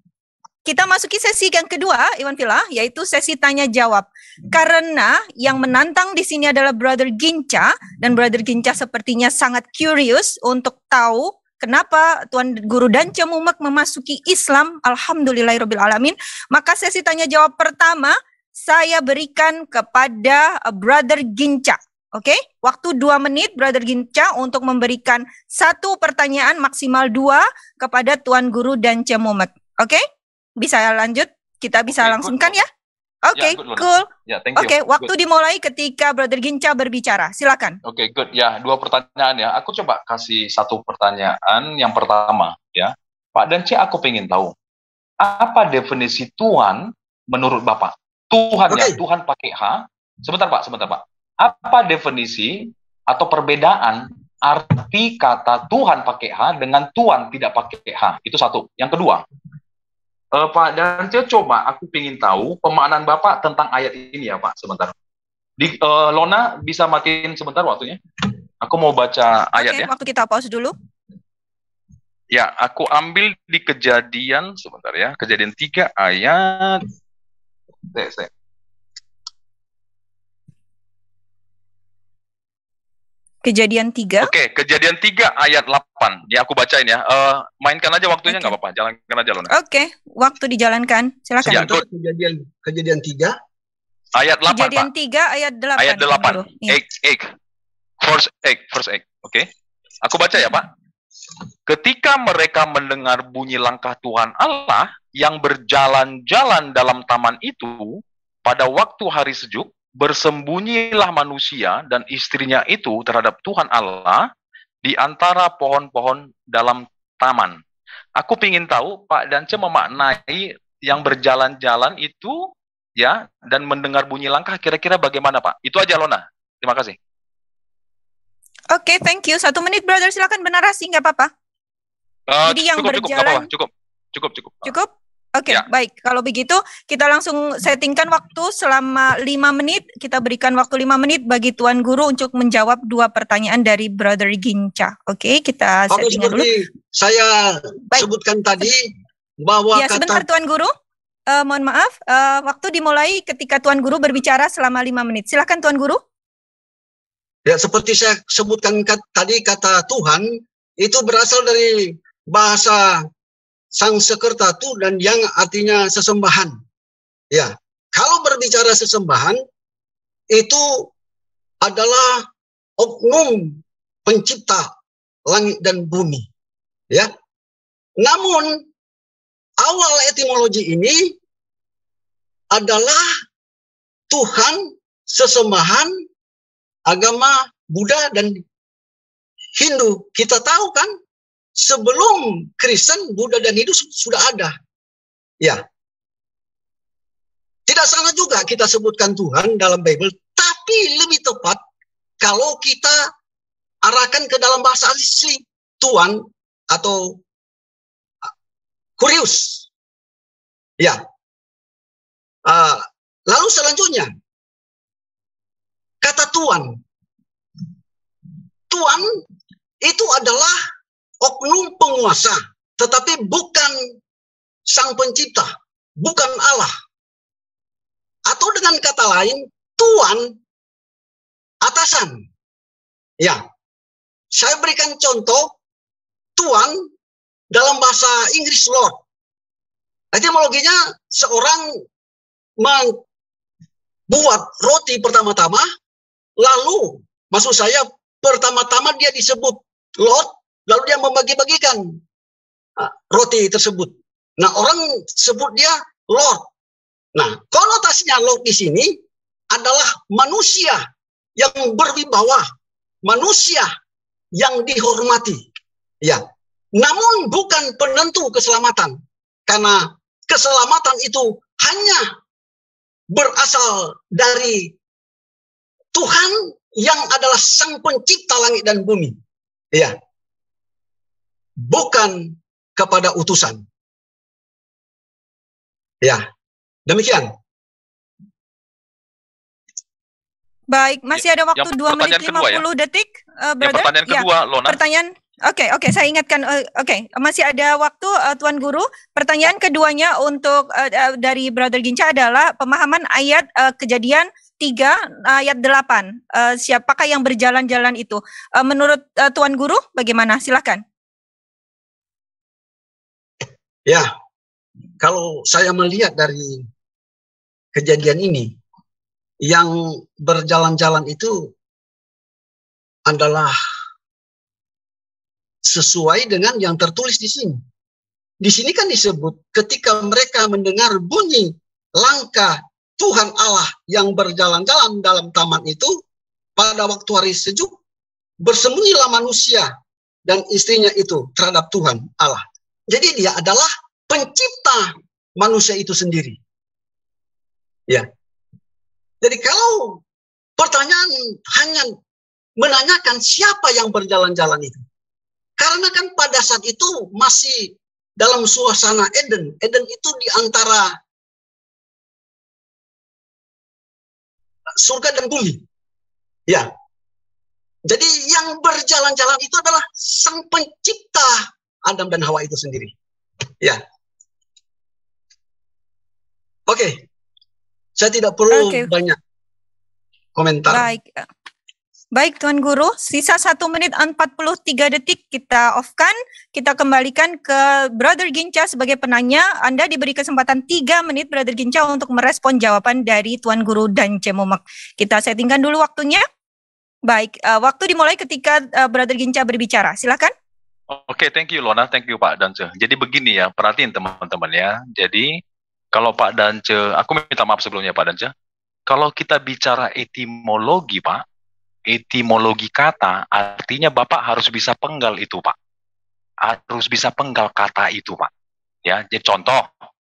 Kita masuki sesi yang kedua, Iwan Villa, yaitu sesi tanya jawab. Karena yang menantang di sini adalah Brother Ginca, dan Brother Ginca sepertinya sangat curious untuk tahu kenapa Tuan Guru Dance Mumek memasuki Islam. Alhamdulillahirrahmanirrahim. Maka sesi tanya jawab pertama saya berikan kepada Brother Ginca. Oke, waktu 2 menit Brother Ginca untuk memberikan 1 pertanyaan maksimal 2 kepada Tuan Guru Dance Mumek. Oke? Bisa lanjut? Kita bisa langsungkan ya? Oke, cool. Oke, waktu dimulai ketika Brother Ginca berbicara. Silakan. Oke, good. Ya, 2 pertanyaan ya. Aku coba kasih 1 pertanyaan. Yang pertama, ya. Pak Dance, aku pengen tahu. Apa definisi Tuhan menurut Bapak? Tuhan ya, Tuhan pakai H. Sebentar, Pak. Apa definisi atau perbedaan arti kata Tuhan pakai H dengan Tuhan tidak pakai H? Itu 1. Yang kedua, Pak Dance, coba aku ingin tahu pemaknaan Bapak tentang ayat ini ya, Pak. Sebentar. Lona bisa matiin sebentar waktunya. Aku mau baca ayat ya. Waktu kita pause dulu. Ya, aku ambil di Kejadian, sebentar ya. Kejadian 3 ayat. Kejadian 3. Oke, Kejadian 3 ayat 8. Ya, aku bacain ya. Mainkan aja waktunya, nggak apa-apa. Jalankan aja, Lona. Oke, waktu dijalankan. Silakan. Ya, Sebentar, kejadian 3. Ayat 8, Kejadian Pak. 3 ayat 8. Ayat 8. Ya. Verse 8. Oke. Aku baca ya, Pak. Ketika mereka mendengar bunyi langkah Tuhan Allah yang berjalan-jalan dalam taman itu, pada waktu hari sejuk, bersembunyilah manusia dan istrinya itu terhadap Tuhan Allah di antara pohon-pohon dalam taman. Aku ingin tahu Pak Dance memaknai yang berjalan-jalan itu ya dan mendengar bunyi langkah kira-kira bagaimana Pak? Itu aja Lona. Terima kasih. Oke, thank you. 1 menit, brother. Silakan bernarasi, nggak apa-apa. Jadi yang berjalan cukup. Cukup? Oke, Ya. Baik. Kalau begitu, kita langsung settingkan waktu selama 5 menit. Kita berikan waktu 5 menit bagi Tuan Guru untuk menjawab 2 pertanyaan dari Brother Ginca. Oke, kita settingkan dulu. Seperti saya sebutkan tadi, bahwa ya, sebentar Tuan Guru. Mohon maaf, waktu dimulai ketika Tuan Guru berbicara selama 5 menit. Silakan Tuan Guru. Ya, seperti saya sebutkan tadi, kata Tuhan itu berasal dari bahasa Sangsekerta dan yang artinya sesembahan. Ya, kalau berbicara sesembahan itu adalah oknum pencipta langit dan bumi. Ya, namun awal etimologi ini adalah Tuhan, sesembahan, agama Buddha dan Hindu. Kita tahu kan, sebelum Kristen, Buddha dan Hindu sudah ada. Ya. Tidak salah juga kita sebutkan Tuhan dalam Bible, tapi lebih tepat kalau kita arahkan ke dalam bahasa asli Tuhan atau Kurius. Ya. Lalu selanjutnya, kata Tuhan. Tuhan itu adalah oknum penguasa, tetapi bukan sang pencipta, bukan Allah. Atau dengan kata lain, Tuhan atasan. Ya, saya berikan contoh, Tuhan dalam bahasa Inggris Lord. Etimologinya seorang membuat roti pertama-tama, lalu maksud saya pertama-tama dia disebut Lord, lalu dia membagi-bagikan roti tersebut. Nah, orang sebut dia Lord. Nah, konotasinya Lord di sini adalah manusia yang berwibawa, manusia yang dihormati. Ya, namun bukan penentu keselamatan, karena keselamatan itu hanya berasal dari Tuhan yang adalah sang pencipta langit dan bumi. Ya. Bukan kepada utusan. Ya. Demikian. Baik, masih ada waktu 2 menit 50 detik, brother. Pertanyaan kedua, Lona. Oke, saya ingatkan. Masih ada waktu, Tuan Guru. Pertanyaan keduanya untuk dari Brother Ginca adalah pemahaman ayat Kejadian 3 ayat 8. Siapakah yang berjalan-jalan itu? Menurut Tuan Guru, bagaimana? Silakan. Ya, kalau saya melihat dari kejadian ini, yang berjalan-jalan itu adalah sesuai dengan yang tertulis di sini. Di sini kan disebut ketika mereka mendengar bunyi langkah Tuhan Allah yang berjalan-jalan dalam taman itu, pada waktu hari sejuk, bersembunyilah manusia dan istrinya itu terhadap Tuhan Allah. Jadi dia adalah pencipta manusia itu sendiri. Ya. Jadi kalau pertanyaan hanya menanyakan siapa yang berjalan-jalan itu, karena kan pada saat itu masih dalam suasana Eden. Eden itu di antara surga dan bumi. Ya. Jadi yang berjalan-jalan itu adalah sang pencipta Adam dan Hawa itu sendiri. Ya. Oke. Saya tidak perlu banyak komentar. Baik. Baik Tuan Guru, sisa 1 menit 43 detik kita off-kan. Kita kembalikan ke Brother Ginca sebagai penanya. Anda diberi kesempatan 3 menit Brother Ginca untuk merespon jawaban dari Tuan Guru dan Cemumek. Kita settingkan dulu waktunya. Baik, waktu dimulai ketika Brother Ginca berbicara. Silakan. Oke, thank you Lona, thank you Pak Dance. Jadi begini ya, perhatiin teman-teman ya. Jadi kalau Pak Dance, aku minta maaf sebelumnya Pak Dance. Kalau kita bicara etimologi Pak, etimologi kata artinya Bapak harus bisa penggal itu Pak. Harus bisa penggal kata itu Pak. Ya, jadi contoh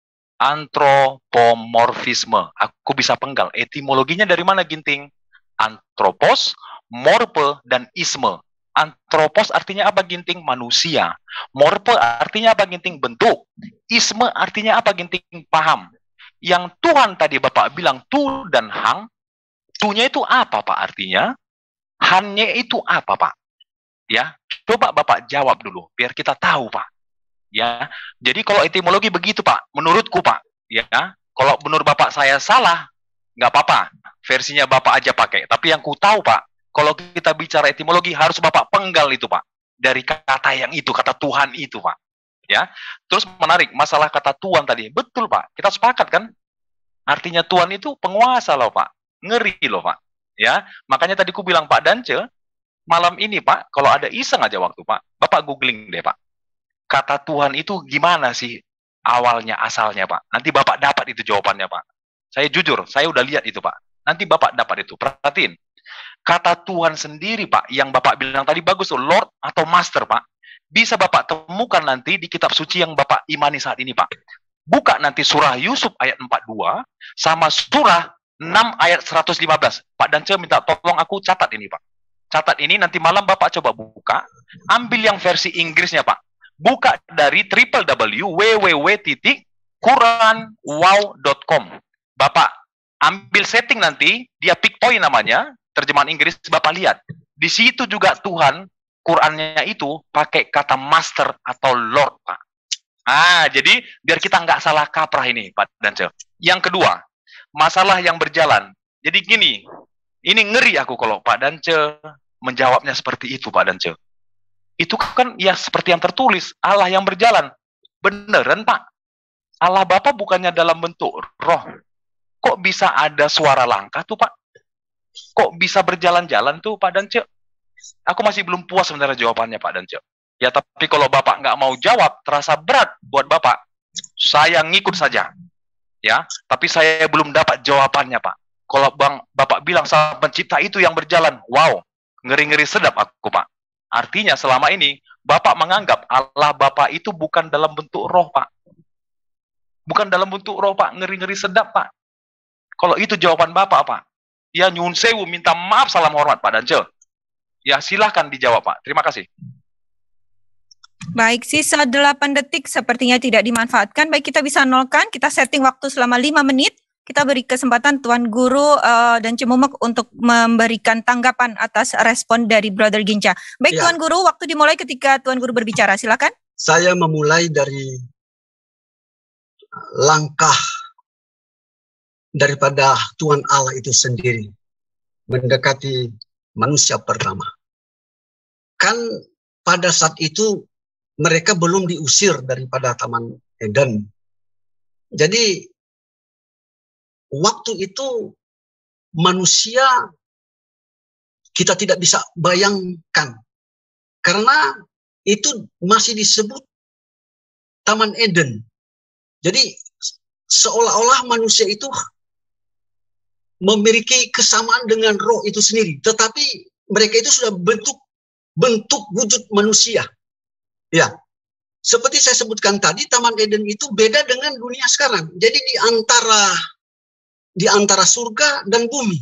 antropomorfisme. Aku bisa penggal. Etimologinya dari mana Ginting? Antropos, morpe, dan isme. Antropos artinya apa Ginting? Manusia. Morpe artinya apa Ginting? Bentuk. Isme artinya apa Ginting? Paham. Yang Tuhan tadi Bapak bilang tu dan hang. Tu-nya itu apa Pak artinya? Han-nya itu apa Pak? Ya, coba Bapak jawab dulu biar kita tahu Pak. Ya, jadi kalau etimologi begitu Pak, menurutku Pak. Ya, kalau menurut Bapak saya salah, nggak apa-apa. Versinya Bapak aja pakai. Tapi yang ku tahu Pak, kalau kita bicara etimologi harus Bapak penggal itu Pak. Dari kata yang itu, kata Tuhan itu Pak. Ya, terus menarik masalah kata Tuhan tadi. Betul Pak, kita sepakat kan? Artinya Tuhan itu penguasa loh Pak. Ngeri loh Pak. Ya, makanya tadi ku bilang Pak Dance, malam ini Pak, kalau ada iseng aja waktu Pak, Bapak googling deh Pak. Kata Tuhan itu gimana sih awalnya, asalnya Pak? Nanti Bapak dapat itu jawabannya Pak. Saya jujur, saya udah lihat itu Pak. Nanti Bapak dapat itu. Perhatiin. Kata Tuhan sendiri Pak, yang Bapak bilang tadi bagus tuh, Lord atau Master Pak. Bisa Bapak temukan nanti di kitab suci yang Bapak imani saat ini Pak. Buka nanti surah Yusuf ayat 42 sama surah 6 ayat 115. Pak Dance minta tolong aku catat ini Pak. Catat ini nanti malam Bapak coba buka. Ambil yang versi Inggrisnya Pak. Buka dari www.quranwow.com. Bapak ambil setting nanti, dia Pictoy namanya, terjemahan Inggris, Bapak lihat. Di situ juga Tuhan, Qurannya itu pakai kata master atau Lord Pak. Jadi biar kita nggak salah kaprah ini Pak Dance. Yang kedua, masalah yang berjalan. Jadi gini, ini ngeri aku kalau Pak Dance menjawabnya seperti itu Pak Dance. Itu kan ya seperti yang tertulis, Allah yang berjalan. Beneran Pak? Allah Bapa bukannya dalam bentuk roh. Kok bisa ada suara langkah tuh Pak? Kok bisa berjalan-jalan tuh Pak Dance? Aku masih belum puas sebenarnya jawabannya Pak Dance. Ya tapi kalau Bapak nggak mau jawab, terasa berat buat Bapak. Saya ngikut saja. Ya, tapi saya belum dapat jawabannya Pak. Kalau Bapak bilang Sang Pencipta itu yang berjalan, wow, ngeri-ngeri sedap aku Pak. Artinya selama ini Bapak menganggap Allah Bapak itu bukan dalam bentuk roh Pak. Bukan dalam bentuk roh Pak, ngeri-ngeri sedap Pak. Kalau itu jawaban Bapak Pak. Ya nyun sewu, minta maaf, salam hormat Pak Dance. Ya silahkan dijawab Pak, terima kasih. Baik, sisa 8 detik sepertinya tidak dimanfaatkan. Baik, kita bisa nolkan. Kita setting waktu selama 5 menit. Kita beri kesempatan Tuan Guru dan Cemumek untuk memberikan tanggapan atas respon dari Brother Ginca. Baik, ya. Tuan Guru, waktu dimulai ketika Tuan Guru berbicara. Silakan. Saya memulai dari langkah daripada Tuhan Allah itu sendiri mendekati manusia pertama. Kan pada saat itu mereka belum diusir daripada Taman Eden. Jadi waktu itu manusia kita tidak bisa bayangkan. Karena itu masih disebut Taman Eden. Jadi seolah-olah manusia itu memiliki kesamaan dengan roh itu sendiri. Tetapi mereka itu sudah bentuk wujud manusia. Ya, seperti saya sebutkan tadi, Taman Eden itu beda dengan dunia sekarang. Jadi di antara surga dan bumi.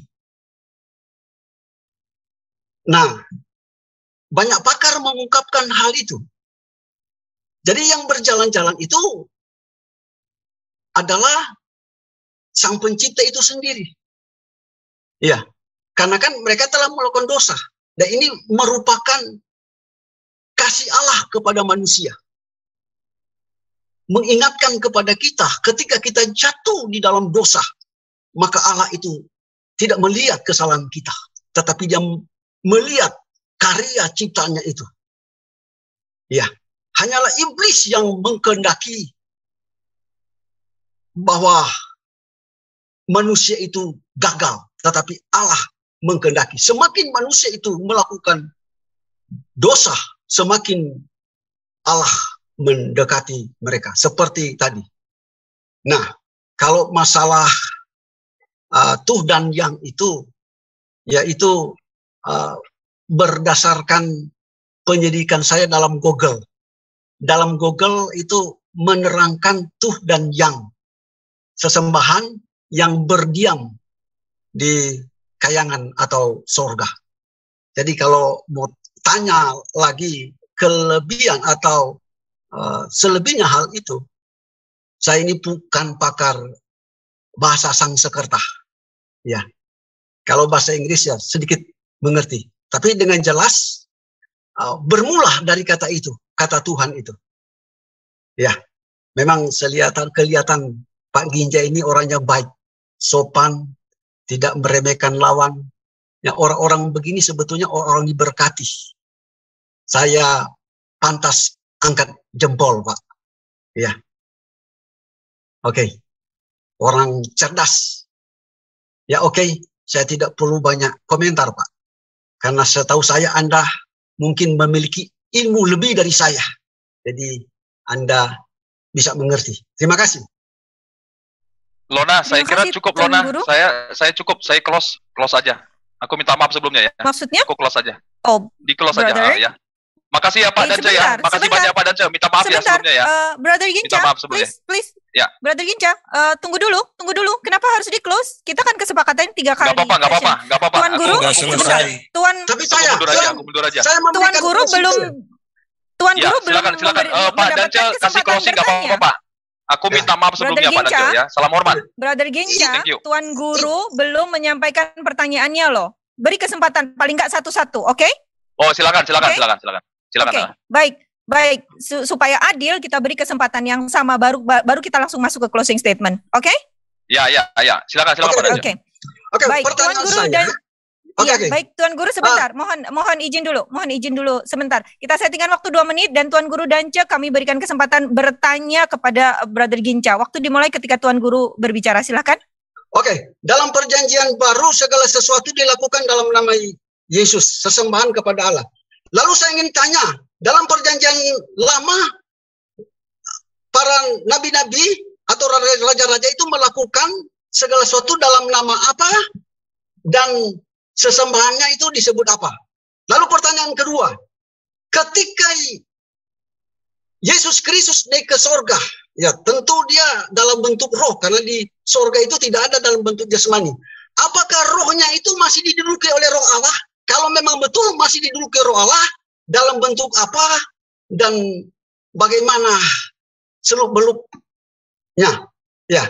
Nah, banyak pakar mengungkapkan hal itu. Jadi yang berjalan-jalan itu adalah Sang Pencipta itu sendiri. Ya, karena kan mereka telah melakukan dosa. Dan ini merupakan kasih Allah kepada manusia. Mengingatkan kepada kita ketika kita jatuh di dalam dosa, maka Allah itu tidak melihat kesalahan kita, tetapi Dia melihat karya ciptanya itu. Ya, hanyalah iblis yang mengkehendaki bahwa manusia itu gagal, tetapi Allah mengkehendaki. Semakin manusia itu melakukan dosa, semakin Allah mendekati mereka. Seperti tadi. Nah, kalau masalah tuh dan yang itu, yaitu berdasarkan penyidikan saya dalam Google. Dalam Google itu menerangkan tuh dan yang. Sesembahan yang berdiam di kayangan atau sorga. Jadi kalau mau tanya lagi kelebihan atau selebihnya hal itu, saya ini bukan pakar bahasa Sanskerta. Ya, kalau bahasa Inggris ya sedikit mengerti. Tapi dengan jelas bermula dari kata itu, kata Tuhan itu. Ya, memang kelihatan Pak Ginja ini orangnya baik, sopan, tidak meremehkan lawan. Ya, orang-orang begini sebetulnya orang diberkati. Saya pantas angkat jempol, Pak. Ya. Oke. Orang cerdas. Ya oke, saya tidak perlu banyak komentar, Pak. Karena setahu saya Anda mungkin memiliki ilmu lebih dari saya. Jadi Anda bisa mengerti. Terima kasih. Lona, saya kira cukup Lona. Saya cukup, saya close aja. Aku minta maaf sebelumnya ya. Maksudnya? Aku close aja. Oh, di close aja ya. Makasih ya Pak Dance ya. Makasih banyak Pak Dance. Minta maaf ya sebelumnya ya. Brother Ginca, minta maaf sebelumnya. please. Ya. Brother Ginca, tunggu dulu. Kenapa harus di close? Kita kan kesepakatan 3 kali. Gak apa-apa. Tuan Guru, selesai. Tapi saya mundur aja. Tuan Guru belum. Tuan Guru belum. Silakan. Pak Dance kasih closing gak apa-apa. Aku minta maaf sebelumnya Pak Dance ya. Salam hormat. Brother Ginca, Tuan Guru belum menyampaikan pertanyaannya loh. Beri kesempatan paling nggak satu-satu, oke? Oh, silakan. Okay. Baik. Supaya adil kita beri kesempatan yang sama baru kita langsung masuk ke closing statement, oke? Ya. Silakan Pak Dance. Oke, baik, Tuan Guru dan baik, Tuan Guru sebentar. Mohon izin dulu sebentar. Kita settingkan waktu 2 menit dan Tuan Guru Dance kami berikan kesempatan bertanya kepada Brother Ginca. Waktu dimulai ketika Tuan Guru berbicara, silakan. Oke, dalam perjanjian baru segala sesuatu dilakukan dalam nama Yesus, sesembahan kepada Allah. Lalu saya ingin tanya, dalam perjanjian lama para nabi-nabi atau raja-raja itu melakukan segala sesuatu dalam nama apa? Dan sesembahannya itu disebut apa? Lalu pertanyaan kedua, ketika Yesus Kristus naik ke sorga, ya tentu dia dalam bentuk roh, karena di sorga itu tidak ada dalam bentuk jasmani. Apakah rohnya itu masih diduduki oleh roh Allah? Kalau memang betul masih diduduki roh Allah, dalam bentuk apa? Dan bagaimana seluk-beluknya? Ya.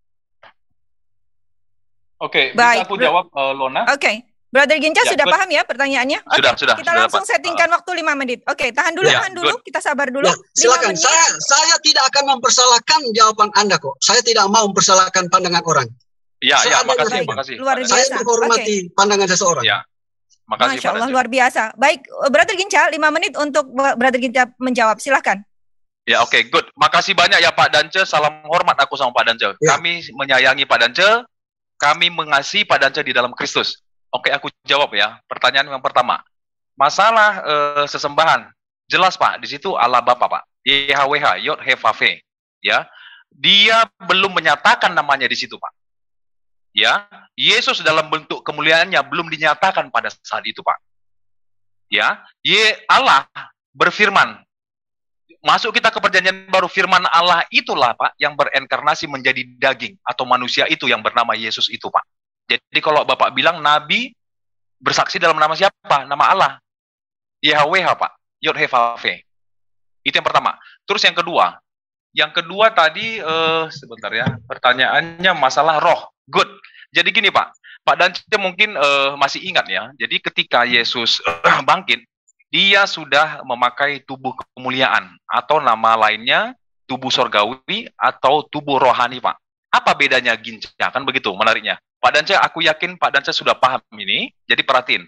Oke, bisa aku jawab Lona? Oke. Brother Ginca sudah paham ya pertanyaannya? Sudah. Kita langsung settingkan waktu 5 menit. Oke, tahan dulu, kita sabar dulu. Silakan. Saya tidak akan mempersalahkan jawaban Anda kok. Saya tidak mau mempersalahkan pandangan orang. Makasih. Luar biasa. Saya menghormati pandangan seseorang. Ya. Makasih. Masya Allah, luar biasa. Baik, Brother Ginca, 5 menit untuk Brother Ginca menjawab. Silakan. Ya, oke, good. Makasih banyak ya Pak Dance. Salam hormat aku sama Pak Dance. Ya. Kami menyayangi Pak Dance. Kami mengasihi Pak Dance di dalam Kristus. Oke, aku jawab ya. Pertanyaan yang pertama. Masalah sesembahan. Jelas Pak, di situ Allah Bapa Pak. YHWH, Yod He Vav He. Ya. Dia belum menyatakan namanya di situ Pak. Ya. Yesus dalam bentuk kemuliaannya belum dinyatakan pada saat itu Pak. Ya. Allah berfirman. Masuk kita ke perjanjian baru, firman Allah itulah Pak yang berenkarnasi menjadi daging atau manusia itu yang bernama Yesus itu Pak. Jadi kalau Bapak bilang Nabi bersaksi dalam nama siapa? Nama Allah. YHWH Pak. Yod He Vav He. Itu yang pertama. Terus yang kedua. Yang kedua tadi, sebentar ya. Pertanyaannya masalah roh. Good. Jadi gini Pak. Pak Dance mungkin masih ingat ya. Jadi ketika Yesus bangkit, dia sudah memakai tubuh kemuliaan. Atau nama lainnya tubuh sorgawi atau tubuh rohani Pak. Apa bedanya Ginca? Kan begitu menariknya. Pak Dance, aku yakin Pak Dance sudah paham ini. Jadi perhatiin.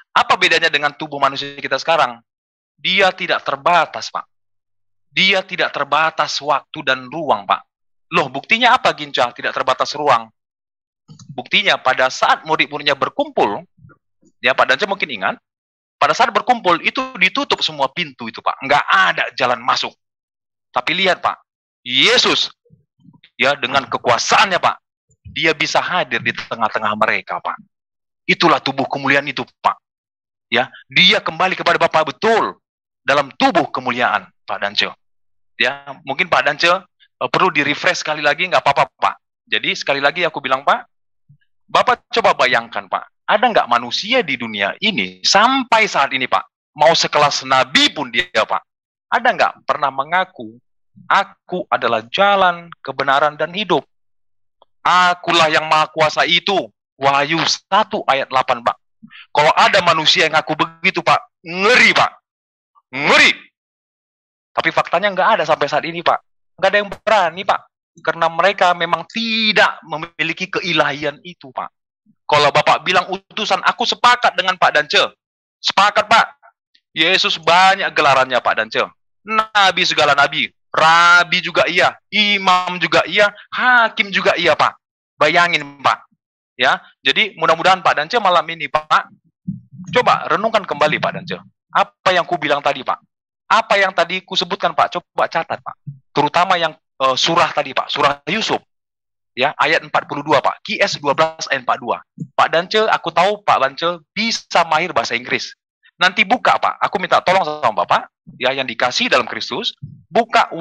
Apa bedanya dengan tubuh manusia kita sekarang? Dia tidak terbatas, Pak. Dia tidak terbatas waktu dan ruang, Pak. Loh, buktinya apa, Ginca? Tidak terbatas ruang. Buktinya pada saat murid-muridnya berkumpul, ya Pak Dance mungkin ingat, pada saat berkumpul itu ditutup semua pintu itu, Pak. Nggak ada jalan masuk. Tapi lihat, Pak, Yesus, ya dengan kekuasaannya, Pak, dia bisa hadir di tengah-tengah mereka, Pak. Itulah tubuh kemuliaan itu, Pak. Ya, dia kembali kepada Bapa betul dalam tubuh kemuliaan, Pak Dance. Ya, mungkin Pak Dance perlu di-refresh sekali lagi, nggak apa-apa, Pak. Jadi sekali lagi aku bilang, Pak, Bapak coba bayangkan, Pak, ada nggak manusia di dunia ini sampai saat ini, Pak, mau sekelas Nabi pun dia, Pak, ada nggak pernah mengaku, aku adalah jalan, kebenaran, dan hidup. Akulah yang maha kuasa itu. Wahyu 1 ayat 8, Pak. Kalau ada manusia yang ngaku begitu, Pak, ngeri, Pak. Ngeri. Tapi faktanya nggak ada sampai saat ini, Pak. Nggak ada yang berani, Pak. Karena mereka memang tidak memiliki keilahian itu, Pak. Kalau Bapak bilang utusan, aku sepakat dengan Pak Dance. Sepakat, Pak. Yesus banyak gelarannya, Pak Dance. Nabi segala nabi. Rabi juga iya. Imam juga iya. Hakim juga iya, Pak. Bayangin, Pak. Ya, jadi mudah-mudahan Pak Dance malam ini, Pak, coba renungkan kembali, Pak Dance. Apa yang ku bilang tadi, Pak? Apa yang tadi ku sebutkan, Pak? Coba catat, Pak. Terutama yang surah tadi, Pak. Surah Yusuf. Ya, ayat 42, Pak. QS 12 ayat 42. Pak Dance, aku tahu Pak Dance bisa mahir bahasa Inggris. Nanti buka, Pak. Aku minta tolong sama Bapak, ya, yang dikasih dalam Kristus, buka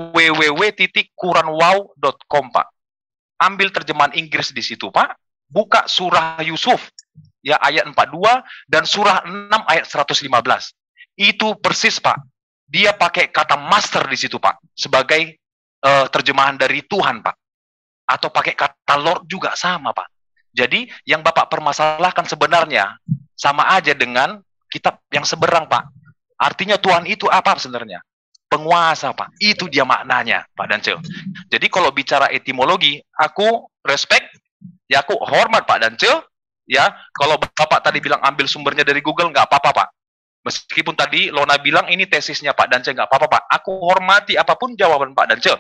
www.quranwow.com, Pak. Ambil terjemahan Inggris di situ, Pak. Buka surah Yusuf, ya, ayat 42 dan surah 6 ayat 115. Itu persis, Pak. Dia pakai kata master di situ, Pak, sebagai terjemahan dari Tuhan, Pak. Atau pakai kata Lord juga sama, Pak. Jadi yang Bapak permasalahkan sebenarnya sama aja dengan kitab yang seberang, Pak. Artinya Tuhan itu apa sebenarnya? Penguasa, Pak. Itu dia maknanya, Pak Dance. Jadi kalau bicara etimologi, aku respect. Ya, aku hormat Pak Dance. Ya, kalau Bapak tadi bilang ambil sumbernya dari Google, nggak apa-apa, Pak. Meskipun tadi Lona bilang ini tesisnya Pak Dance, nggak apa-apa, Pak. Aku hormati apapun jawaban Pak Dance.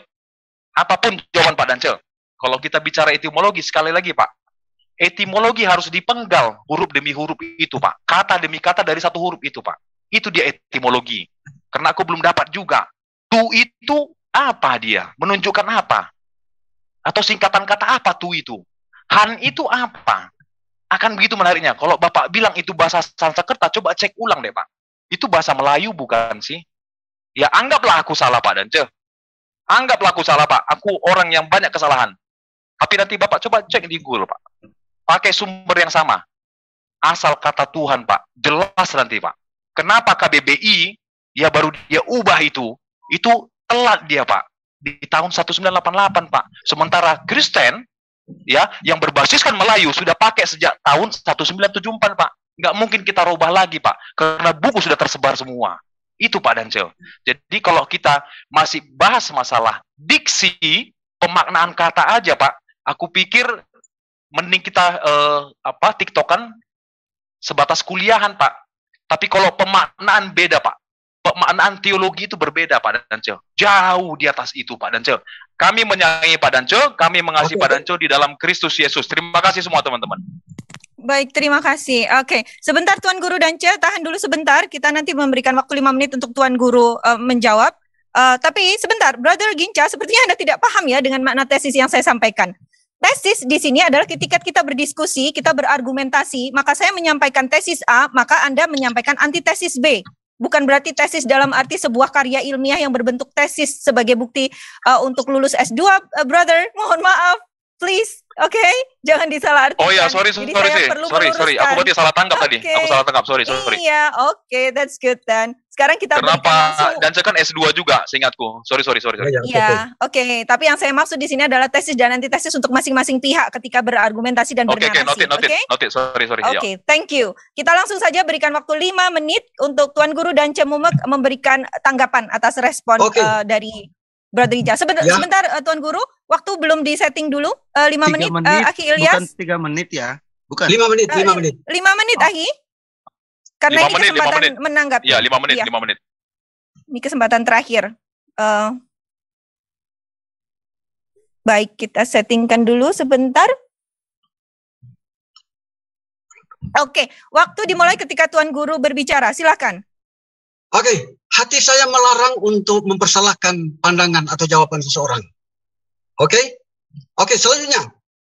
Apapun jawaban Pak Dance. Kalau kita bicara etimologi, sekali lagi, Pak. Etimologi harus dipenggal huruf demi huruf itu, Pak. Kata demi kata dari satu huruf itu, Pak. Itu dia etimologi. Karena aku belum dapat juga. Tu itu apa dia? Menunjukkan apa? Atau singkatan kata apa tu itu? Han itu apa? Akan begitu menariknya. Kalau Bapak bilang itu bahasa Sanskerta, coba cek ulang deh, Pak. Itu bahasa Melayu bukan sih? Ya, anggaplah aku salah, Pak Dance. Anggaplah aku salah, Pak. Aku orang yang banyak kesalahan. Tapi nanti Bapak coba cek di Google, Pak. Pakai sumber yang sama. Asal kata Tuhan, Pak. Jelas nanti, Pak. Kenapa KBBI, ya baru dia ubah itu telat dia, Pak. Di tahun 1988, Pak. Sementara Kristen, ya, yang berbasiskan Melayu sudah pakai sejak tahun 1974, Pak. Nggak mungkin kita rubah lagi, Pak, karena buku sudah tersebar semua. Itu, Pak Dance. Jadi kalau kita masih bahas masalah diksi, pemaknaan kata aja, Pak, aku pikir mending kita TikTokan sebatas kuliahan, Pak. Tapi kalau pemaknaan beda, Pak. Pemaknaan teologi itu berbeda, Pak Dance. Jauh di atas itu, Pak Dance. Kami menyayangi Pak Dance, kami mengasihi Pak Dance di dalam Kristus Yesus. Terima kasih semua teman-teman. Baik, terima kasih. Oke, sebentar Tuan Guru Dance, tahan dulu sebentar. Kita nanti memberikan waktu 5 menit untuk Tuan Guru menjawab. Tapi sebentar, Brother Ginca, sepertinya Anda tidak paham ya dengan makna tesis yang saya sampaikan. Tesis di sini adalah ketika kita berdiskusi, kita berargumentasi, maka saya menyampaikan tesis A, maka Anda menyampaikan antitesis B. Bukan berarti tesis dalam arti sebuah karya ilmiah yang berbentuk tesis sebagai bukti untuk lulus S2, brother. Mohon maaf, please, oke? Jangan disalahartikan. Oh ya, sorry. Aku berarti salah tangkap tadi. Aku salah tangkap, sorry. Iya, oke, that's good then. Sekarang kita kenapa Dance kan S2 juga, seingatku. Sorry. Iya, oke. Tapi yang saya maksud di sini adalah tesis dan antitesis untuk masing-masing pihak ketika berargumentasi dan bernarasi. Oke, sorry. Oke, thank you. Kita langsung saja berikan waktu 5 menit untuk Tuan Guru dan Cemumek memberikan tanggapan atas respon dari Brother Ija. Sebentar, Tuan Guru, waktu belum disetting dulu. 5 menit, Aki Ilyas. Bukan 3 menit ya? Bukan. 5 menit. 5 menit, Aki. Karena 5 ini menit, kesempatan 5 menit. menanggapi. Ya, 5 menit, Iya. 5 menit. Ini kesempatan terakhir. Baik, kita settingkan dulu sebentar. Oke, waktu dimulai ketika Tuan Guru berbicara. Silakan. Oke, hati saya melarang untuk mempersalahkan pandangan atau jawaban seseorang. Oke, selanjutnya.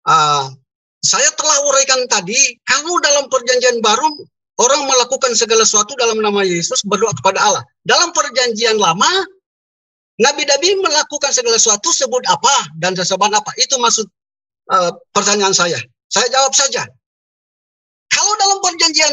Saya telah uraikan tadi, kalau dalam perjanjian baru, orang melakukan segala sesuatu dalam nama Yesus, berdoa kepada Allah. Dalam perjanjian lama, Nabi-Nabi melakukan segala sesuatu, sebut apa dan sesembahan apa. Itu maksud pertanyaan saya. Saya jawab saja. Kalau dalam perjanjian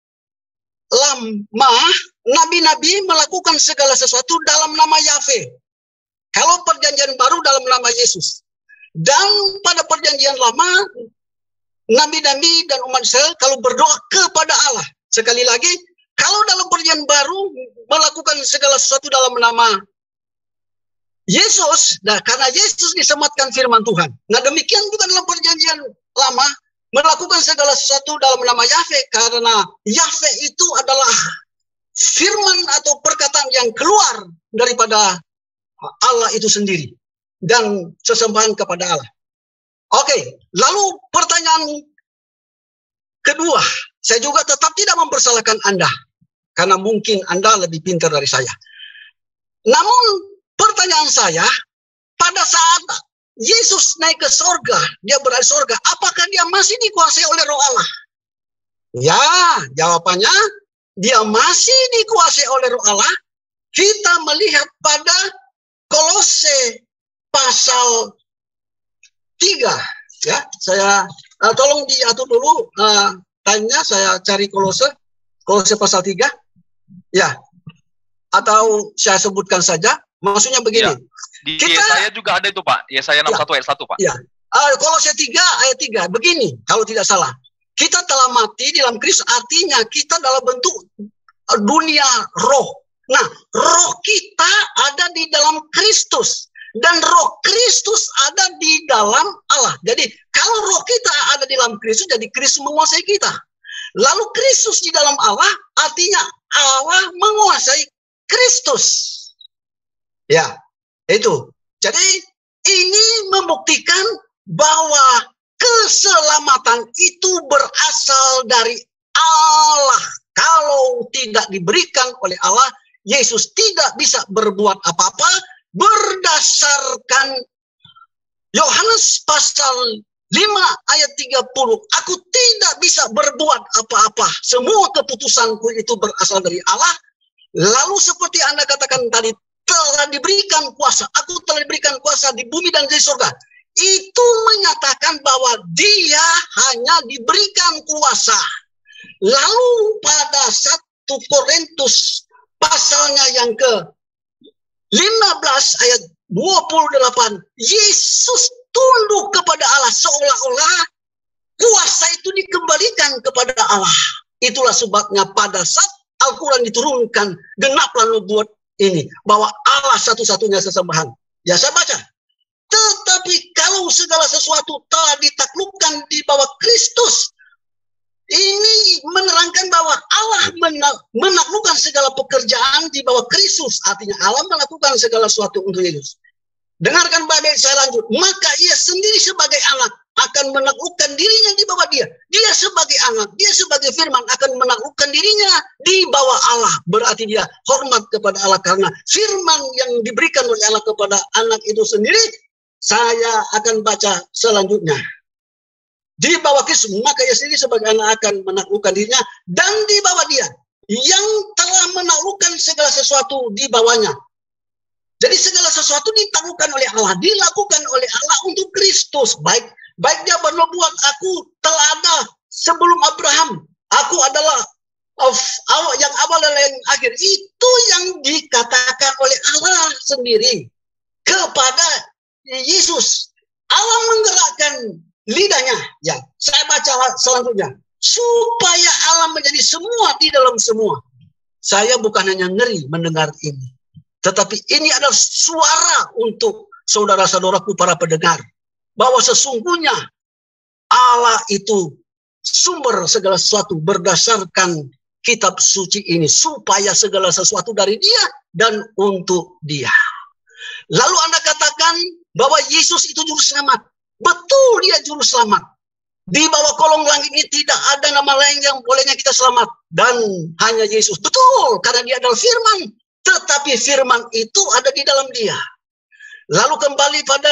lama, Nabi-Nabi melakukan segala sesuatu dalam nama Yahweh. Kalau perjanjian baru dalam nama Yesus. Dan pada perjanjian lama, Nabi-Nabi dan umat Israel kalau berdoa kepada Allah. Sekali lagi, kalau dalam perjanjian baru melakukan segala sesuatu dalam nama Yesus, nah karena Yesus disematkan firman Tuhan. Nah demikian juga dalam perjanjian lama, melakukan segala sesuatu dalam nama Yahweh, karena Yahweh itu adalah firman atau perkataan yang keluar daripada Allah itu sendiri. Dan sesembahan kepada Allah. Oke, lalu pertanyaan kedua, saya juga tetap tidak mempersalahkan Anda, karena mungkin Anda lebih pintar dari saya. Namun pertanyaan saya, pada saat Yesus naik ke sorga, dia berada di sorga, apakah dia masih dikuasai oleh Roh Allah? Ya, jawabannya, dia masih dikuasai oleh Roh Allah. Kita melihat pada Kolose pasal 3, ya, saya tolong diatur dulu time-nya, saya cari Kolose pasal 3, ya, atau saya sebutkan saja, maksudnya begini. Ya. Di Yesaya juga ada itu Pak, Yesaya 61 ayat 1 Pak. Ya, Kolose 3 ayat 3, begini, kalau tidak salah, kita telah mati dalam Kristus, artinya kita dalam bentuk dunia roh. Nah, roh kita ada di dalam Kristus. Dan roh Kristus ada di dalam Allah. Jadi kalau roh kita ada di dalam Kristus, jadi Kristus menguasai kita. Lalu Kristus di dalam Allah, artinya Allah menguasai Kristus. Ya, itu. Jadi ini membuktikan bahwa keselamatan itu berasal dari Allah. Kalau tidak diberikan oleh Allah, Yesus tidak bisa berbuat apa-apa. Berdasarkan Yohanes pasal 5 ayat 30, aku tidak bisa berbuat apa-apa. Semua keputusanku itu berasal dari Allah. Lalu seperti Anda katakan tadi, telah diberikan kuasa. Aku telah diberikan kuasa di bumi dan di surga. Itu menyatakan bahwa dia hanya diberikan kuasa. Lalu pada 1 Korintus pasalnya yang ke 15 ayat 28, Yesus tunduk kepada Allah seolah-olah kuasa itu dikembalikan kepada Allah. Itulah sebabnya pada saat Al-Quran diturunkan, genaplah nubuat ini, bahwa Allah satu-satunya sesembahan. Ya, saya baca. Tetapi kalau segala sesuatu telah ditaklukkan di bawah Kristus, ini menerangkan bahwa Allah menaklukkan segala pekerjaan di bawah Kristus. Artinya Allah melakukan segala sesuatu untuk Yesus. Dengarkan baik-baik, saya lanjut. Maka ia sendiri sebagai anak akan menaklukkan dirinya di bawah dia. Dia sebagai anak, dia sebagai firman akan menaklukkan dirinya di bawah Allah. Berarti dia hormat kepada Allah karena firman yang diberikan oleh Allah kepada anak itu sendiri. Saya akan baca selanjutnya. Di bawah Kristus, maka ia sendiri sebagai anak akan menaklukkan dirinya, dan di bawah dia yang telah menaklukkan segala sesuatu di bawahnya. Jadi segala sesuatu ditaklukkan oleh Allah, dilakukan oleh Allah untuk Kristus. Baik dia bernubuat, aku telah ada sebelum Abraham, aku adalah yang awal dan yang akhir. Itu yang dikatakan oleh Allah sendiri kepada Yesus. Allah menggerakkan lidahnya, ya, saya baca selanjutnya, supaya Allah menjadi semua di dalam semua. Saya bukan hanya ngeri mendengar ini, tetapi ini adalah suara untuk saudara-saudaraku para pendengar, bahwa sesungguhnya Allah itu sumber segala sesuatu berdasarkan kitab suci ini supaya segala sesuatu dari Dia dan untuk Dia. Lalu Anda katakan bahwa Yesus itu juru selamat. Betul, Dia juru selamat. Di bawah kolong langit ini tidak ada nama lain yang bolehnya kita selamat. Dan hanya Yesus. Betul, karena Dia adalah firman. Tetapi firman itu ada di dalam Dia. Lalu kembali pada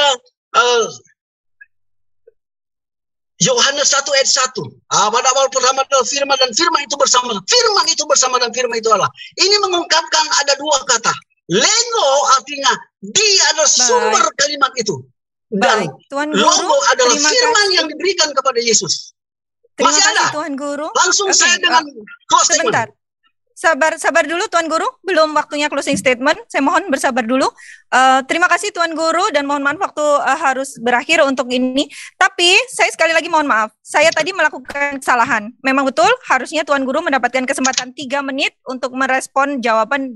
Yohanes 1 ayat 1. Pada awal pertama adalah firman dan firman itu bersama. Firman itu bersama dan firman itu Allah. Ini mengungkapkan ada dua kata. Lego artinya Dia adalah sumber kalimat itu. Dan Tuan Guru, logo adalah firman yang diberikan kepada Yesus. Terima Masih kasih ada? Tuan Guru. Langsung saya dengan closing sebentar. Sabar dulu Tuan Guru, belum waktunya closing statement. Saya mohon bersabar dulu. Terima kasih Tuan Guru dan mohon maaf waktu harus berakhir untuk ini. Tapi saya sekali lagi mohon maaf. Saya tadi melakukan kesalahan. Memang betul harusnya Tuan Guru mendapatkan kesempatan 3 menit untuk merespon jawaban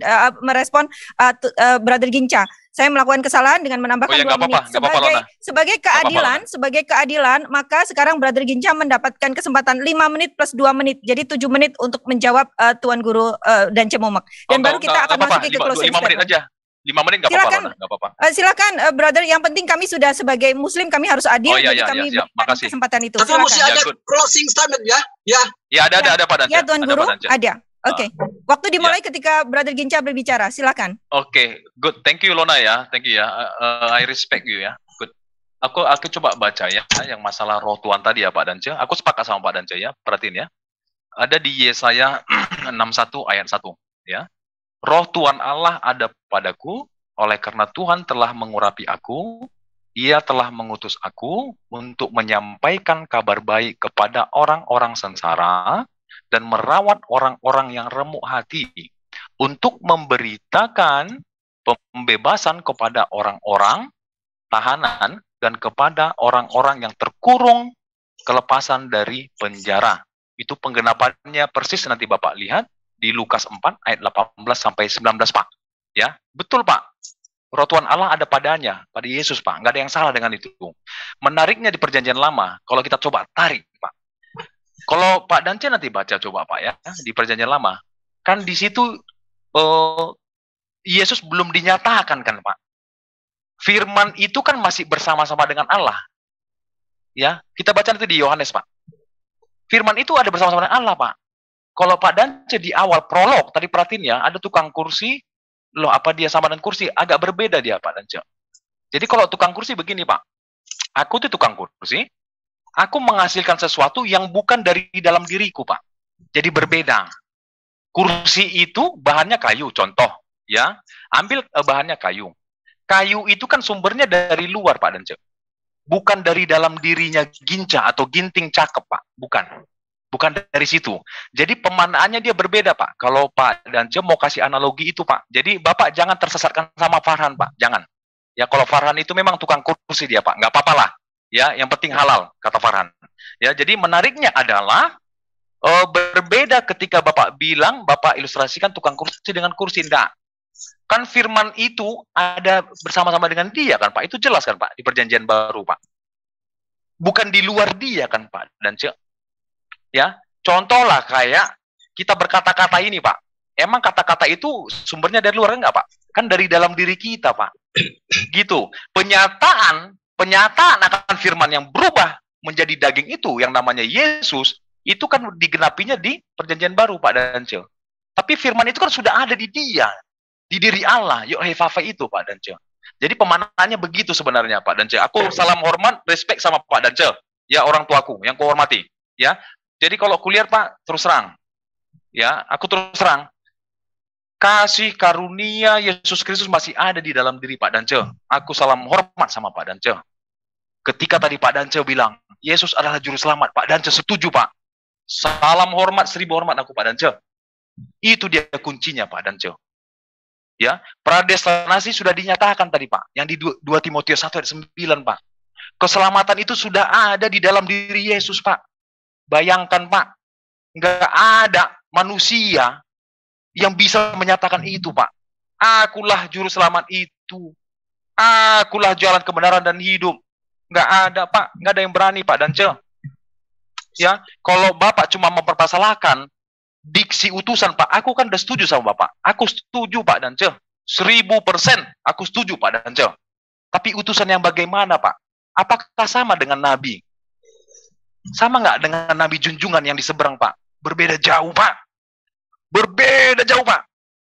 Brother Ginca. Saya melakukan kesalahan dengan menambahkan 2 menit. Sebagai keadilan, maka sekarang Brother Ginca mendapatkan kesempatan 5 menit plus 2 menit. Jadi 7 menit untuk menjawab Tuan Guru dan Cemomak. Dan baru kita akan masuk ke closing 5 menit aja. 5 menit nggak apa-apa. Silakan, brother. Yang penting kami sudah sebagai Muslim, kami harus adil. Jadi kami berikan kesempatan itu. Tapi masih ada closing statement ya? Ya ada Pak Dance. Ya Tuan Guru, ada. Oke. Waktu dimulai ketika Brother Ginca berbicara. Silakan. Oke, good. Thank you Lona ya. Thank you ya. I respect you ya. Good. Aku coba baca ya yang masalah roh Tuhan tadi ya Pak Dance. Aku sepakat sama Pak Dance ya. Perhatiin ya. Ada di Yesaya 61 ayat 1 ya. Roh Tuhan Allah ada padaku, oleh karena Tuhan telah mengurapi aku, Ia telah mengutus aku untuk menyampaikan kabar baik kepada orang-orang sengsara dan merawat orang-orang yang remuk hati, untuk memberitakan pembebasan kepada orang-orang tahanan dan kepada orang-orang yang terkurung kelepasan dari penjara. Itu penggenapannya persis nanti Bapak lihat di Lukas 4 ayat 18 sampai 19 Pak. Ya, betul Pak. Roh Tuhan Allah ada padanya, pada Yesus Pak. Nggak ada yang salah dengan itu. Menariknya di perjanjian lama, kalau kita coba tarik Pak. Kalau Pak Dance nanti baca coba Pak ya, di perjanjian lama. Kan di situ Yesus belum dinyatakan kan Pak. Firman itu kan masih bersama-sama dengan Allah. Ya, kita baca nanti di Yohanes Pak. Firman itu ada bersama-sama dengan Allah Pak. Kalau Pak Dance di awal prolog, tadi perhatiin ya, ada tukang kursi, loh apa dia sama dengan kursi? Agak berbeda dia Pak Dance. Jadi kalau tukang kursi begini Pak, aku tuh tukang kursi, aku menghasilkan sesuatu yang bukan dari dalam diriku Pak. Jadi berbeda. Kursi itu bahannya kayu, contoh ya, ambil bahannya kayu. Kayu itu kan sumbernya dari luar Pak Dance. Bukan dari dalam dirinya Ginca atau Ginting cakep Pak, bukan. Bukan dari situ. Jadi pemanaannya dia berbeda, Pak. Kalau Pak Dance mau kasih analogi itu, Pak. Jadi Bapak jangan tersesatkan sama Farhan, Pak. Jangan. Ya, kalau Farhan itu memang tukang kursi dia, Pak. Nggak apa-apa lah. Ya, yang penting halal, kata Farhan. Ya, jadi menariknya adalah berbeda ketika Bapak bilang, Bapak ilustrasikan tukang kursi dengan kursi. Enggak. Kan firman itu ada bersama-sama dengan dia, kan, Pak. Itu jelas, kan, Pak, di perjanjian baru, Pak. Bukan di luar dia, kan, Pak Dance. Ya, contohlah kayak kita berkata-kata ini, Pak. Emang kata-kata itu sumbernya dari luar enggak, Pak? Kan dari dalam diri kita, Pak. Gitu. Penyataan akan firman yang berubah menjadi daging itu yang namanya Yesus, itu kan digenapinya di perjanjian baru, Pak Dance. Tapi firman itu kan sudah ada di dia, di diri Allah, Yohai itu, Pak Dance. Jadi pemanangannya begitu sebenarnya, Pak Dance. Aku salam hormat, respect sama Pak Dance. Ya, orang tuaku yang kuhormati, ya. Jadi kalau kuliah Pak, terus terang. Ya, aku terus terang. Kasih karunia Yesus Kristus masih ada di dalam diri Pak Dance. Aku salam hormat sama Pak Dance. Ketika tadi Pak Dance bilang, Yesus adalah juru selamat, Pak Dance setuju, Pak. Salam hormat, 1000 hormat aku, Pak Dance. Itu dia kuncinya, Pak Dance. Ya, pradestinasi sudah dinyatakan tadi, Pak. Yang di 2 Timotius 1 ayat 9, Pak. Keselamatan itu sudah ada di dalam diri Yesus, Pak. Bayangkan, Pak, nggak ada manusia yang bisa menyatakan itu, Pak. Akulah juru selamat itu. Akulah jalan kebenaran dan hidup. Nggak ada, Pak. Nggak ada yang berani, Pak Dance. Ya, kalau Bapak cuma mempermasalahkan diksi utusan, Pak. Aku kan udah setuju sama Bapak. Aku setuju, Pak Dance. 1000% aku setuju, Pak Dance. Tapi utusan yang bagaimana, Pak? Apakah sama dengan Nabi? Sama nggak dengan Nabi junjungan yang di seberang, Pak? Berbeda jauh, Pak. Berbeda jauh, Pak.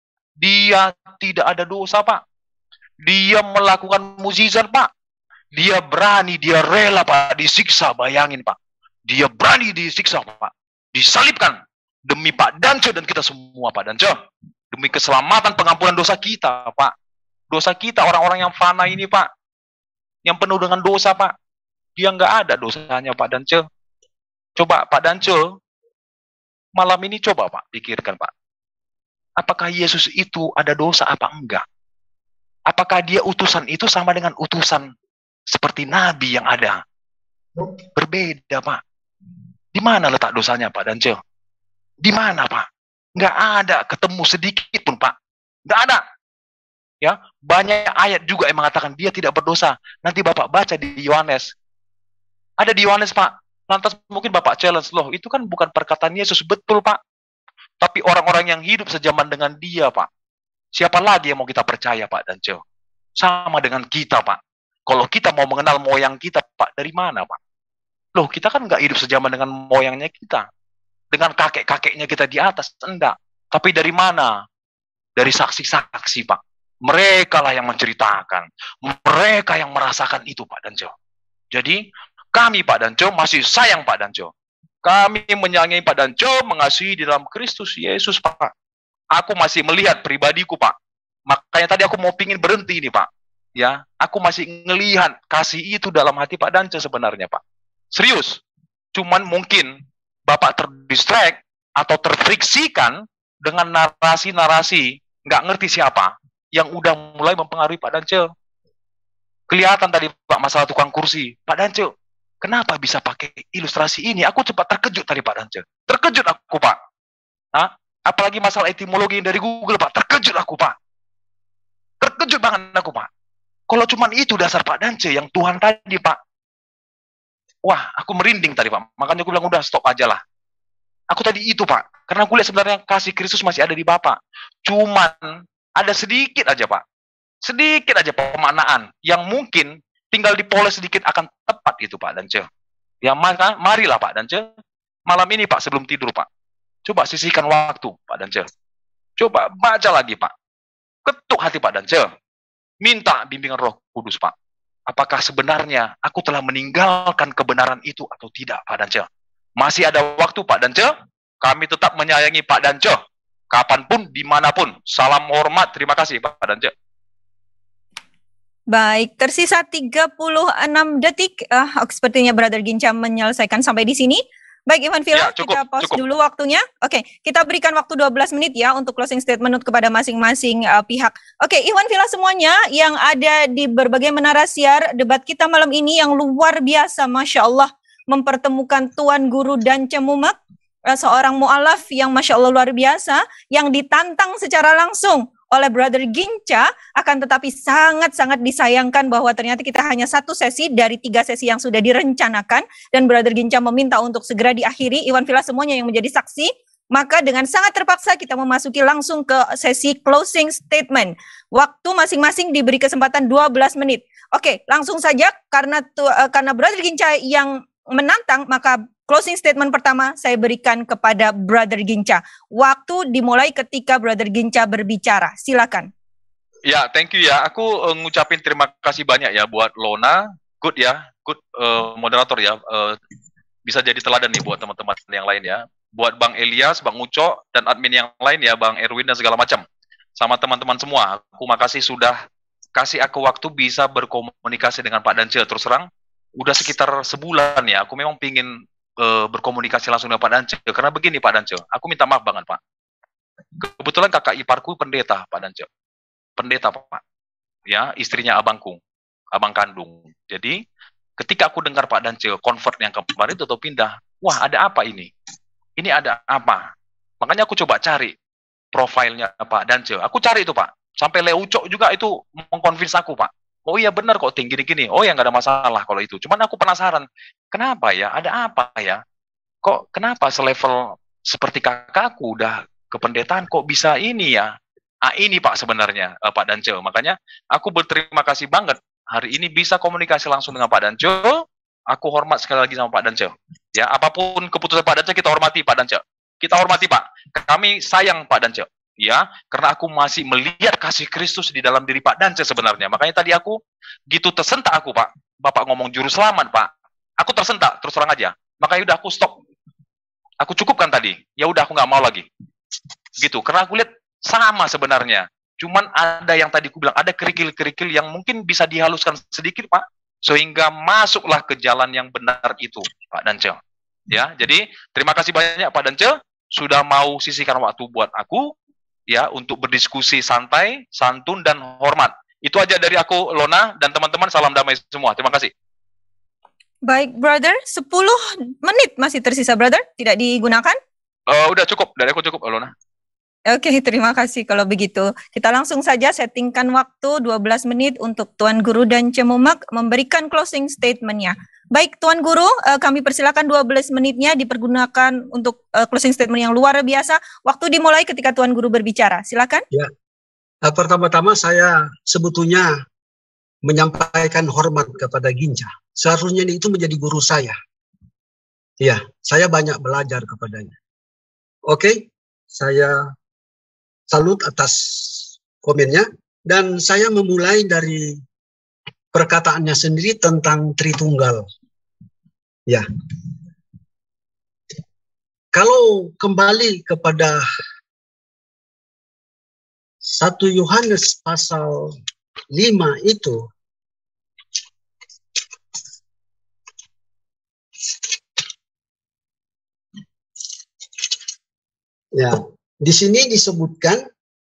Dia tidak ada dosa, Pak. Dia melakukan mukjizat, Pak. Dia berani, dia rela, Pak, disiksa. Bayangin, Pak. Dia berani disiksa, Pak. Disalibkan demi Pak Dance dan kita semua, Pak Dance. Demi keselamatan pengampunan dosa kita, Pak. Dosa kita, orang-orang yang fana ini, Pak. Yang penuh dengan dosa, Pak. Dia nggak ada dosanya, Pak Dance. Coba, Pak Dance, malam ini coba, Pak, pikirkan, Pak. Apakah Yesus itu ada dosa apa enggak? Apakah dia utusan itu sama dengan utusan seperti Nabi yang ada? Berbeda, Pak. Di mana letak dosanya, Pak Dance? Di mana, Pak? Nggak ada ketemu sedikit pun, Pak. Nggak ada. Ya, banyak ayat juga yang mengatakan dia tidak berdosa. Nanti Bapak baca di Yohanes. Ada di Yohanes, Pak. Lantas mungkin Bapak challenge, loh, itu kan bukan perkataan Yesus. Betul, Pak. Tapi orang-orang yang hidup sejaman dengan dia, Pak. Siapa lagi yang mau kita percaya, Pak Dance? Sama dengan kita, Pak. Kalau kita mau mengenal moyang kita, Pak, dari mana, Pak? Loh, kita kan nggak hidup sejaman dengan moyangnya kita. Dengan kakek-kakeknya kita di atas, enggak. Tapi dari mana? Dari saksi-saksi, Pak. Mereka lah yang menceritakan. Mereka yang merasakan itu, Pak Dance. Jadi, kami, Pak Dance, masih sayang, Pak Dance. Kami menyayangi Pak Dance, mengasihi di dalam Kristus Yesus, Pak. Aku masih melihat pribadiku, Pak. Makanya tadi aku mau pingin berhenti ini, Pak. Ya, aku masih ngelihat kasih itu dalam hati Pak Dance sebenarnya, Pak. Serius. Cuman mungkin Bapak terdistract atau terfriksikan dengan narasi-narasi nggak ngerti siapa yang udah mulai mempengaruhi Pak Dance. Kelihatan tadi, Pak, masalah tukang kursi. Pak Dance, kenapa bisa pakai ilustrasi ini? Aku cepat terkejut tadi, Pak Dance. Terkejut aku, Pak. Hah? Apalagi masalah etimologi dari Google, Pak. Terkejut aku, Pak. Terkejut banget aku, Pak. Kalau cuma itu dasar Pak Dance yang Tuhan tadi, Pak. Wah, aku merinding tadi, Pak. Makanya aku bilang, udah stop aja lah. Aku tadi itu, Pak. Karena aku lihat sebenarnya kasih Kristus masih ada di Bapak. Cuman ada sedikit aja, Pak. Sedikit aja pemaknaan yang mungkin tinggal dipoles sedikit akan tepat gitu, Pak Dance. Ya, maka marilah, Pak Dance. Malam ini, Pak, sebelum tidur, Pak. Coba sisihkan waktu, Pak Dance. Coba baca lagi, Pak. Ketuk hati Pak Dance. Minta bimbingan Roh Kudus, Pak. Apakah sebenarnya aku telah meninggalkan kebenaran itu atau tidak, Pak Dance? Masih ada waktu, Pak Dance. Kami tetap menyayangi Pak Dance. Kapanpun, dimanapun. Salam hormat. Terima kasih, Pak Dance. Baik, tersisa 36 detik. Sepertinya Brother Ginca menyelesaikan sampai di sini. Baik, Iwan Villa, Ya, cukup, kita pause cukup. dulu waktunya. Oke, kita berikan waktu 12 menit ya untuk closing statement kepada masing-masing pihak. Oke, Iwan Villa semuanya yang ada di berbagai menara siar, debat kita malam ini yang luar biasa, Masya Allah, mempertemukan Tuan Guru dan Cemumak, seorang mu'alaf yang Masya Allah luar biasa, yang ditantang secara langsung oleh Brother Ginca, akan tetapi sangat-sangat disayangkan bahwa ternyata kita hanya satu sesi dari 3 sesi yang sudah direncanakan, dan Brother Ginca meminta untuk segera diakhiri. Iwan Villa semuanya yang menjadi saksi, maka dengan sangat terpaksa kita memasuki langsung ke sesi closing statement. Waktu masing-masing diberi kesempatan 12 menit. Oke, langsung saja karena Brother Ginca yang menantang, maka closing statement pertama saya berikan kepada Brother Ginca. Waktu dimulai ketika Brother Ginca berbicara. Silakan. Ya, thank you ya. Aku ngucapin terima kasih banyak ya buat Lona. Good ya, good moderator ya. Bisa jadi teladan nih buat teman-teman yang lain ya. Buat Bang Elias, Bang Uco, dan admin yang lain ya, Bang Erwin dan segala macam. Sama teman-teman semua. Aku makasih sudah kasih aku waktu bisa berkomunikasi dengan Pak Dance. Terus terang, udah sekitar sebulan ya. Aku memang pingin berkomunikasi langsung dengan Pak Dance. Karena begini Pak Dance, aku minta maaf banget Pak. Kebetulan kakak iparku pendeta Pak Dance. Pendeta Pak. Ya, istrinya abangku, abang kandung. Jadi, ketika aku dengar Pak Dance convert yang kemarin itu atau pindah, wah ada apa ini? Ini ada apa? Makanya aku coba cari profilnya Pak Dance. Aku cari itu Pak. Sampai Leo Ucok juga itu mengkonvinsi aku Pak. Oh iya benar kok tinggi gini. Oh ya nggak ada masalah kalau itu. Cuman aku penasaran, kenapa ya? Ada apa ya? Kok kenapa selevel seperti kakakku udah kependetaan kok bisa ini ya. Ini Pak sebenarnya Pak Dance. Makanya aku berterima kasih banget hari ini bisa komunikasi langsung dengan Pak Dance. Aku hormat sekali lagi sama Pak Dance. Ya, apapun keputusan Pak Dance kita hormati Pak Dance. Kita hormati Pak. Kami sayang Pak Dance. Ya, karena aku masih melihat kasih Kristus di dalam diri Pak Dance sebenarnya. Makanya tadi aku gitu tersentak aku Pak. Bapak ngomong juru selamat Pak. Aku tersentak terus terang aja. Makanya udah aku stop. Aku cukupkan tadi. Ya udah aku nggak mau lagi. Gitu. Karena aku lihat sama sebenarnya. Cuman ada yang tadi aku bilang, ada kerikil-kerikil yang mungkin bisa dihaluskan sedikit, Pak. Sehingga masuklah ke jalan yang benar itu, Pak Dance. Ya, jadi terima kasih banyak Pak Dance sudah mau sisihkan waktu buat aku ya untuk berdiskusi santai, santun dan hormat. Itu aja dari aku, Lona, dan teman-teman, salam damai semua. Terima kasih. Baik, brother, 10 menit masih tersisa, brother. Tidak digunakan? Udah cukup, dari aku cukup, Lona. Oke, terima kasih kalau begitu. Kita langsung saja settingkan waktu 12 menit untuk Tuan Guru dan Cemumak memberikan closing statement-nya. Baik, Tuan Guru, kami persilakan 12 menitnya dipergunakan untuk closing statement yang luar biasa. Waktu dimulai ketika Tuan Guru berbicara. Silakan. Ya, pertama-tama saya sebetulnya menyampaikan hormat kepada Ginca. Seharusnya itu menjadi guru saya. Ya, saya banyak belajar kepadanya. Oke, saya salut atas komennya, dan saya memulai dari perkataannya sendiri tentang Tritunggal. Ya, kalau kembali kepada 1 Yohanes pasal 5 itu, ya, di sini disebutkan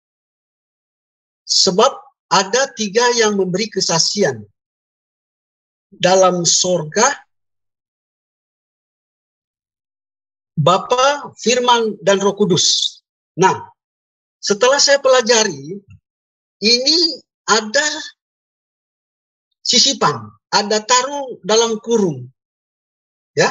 sebab ada 3 yang memberi kesaksian dalam sorga, Bapa, Firman, dan Roh Kudus. Nah, setelah saya pelajari, ini ada sisipan, ada taruh dalam kurung. Ya,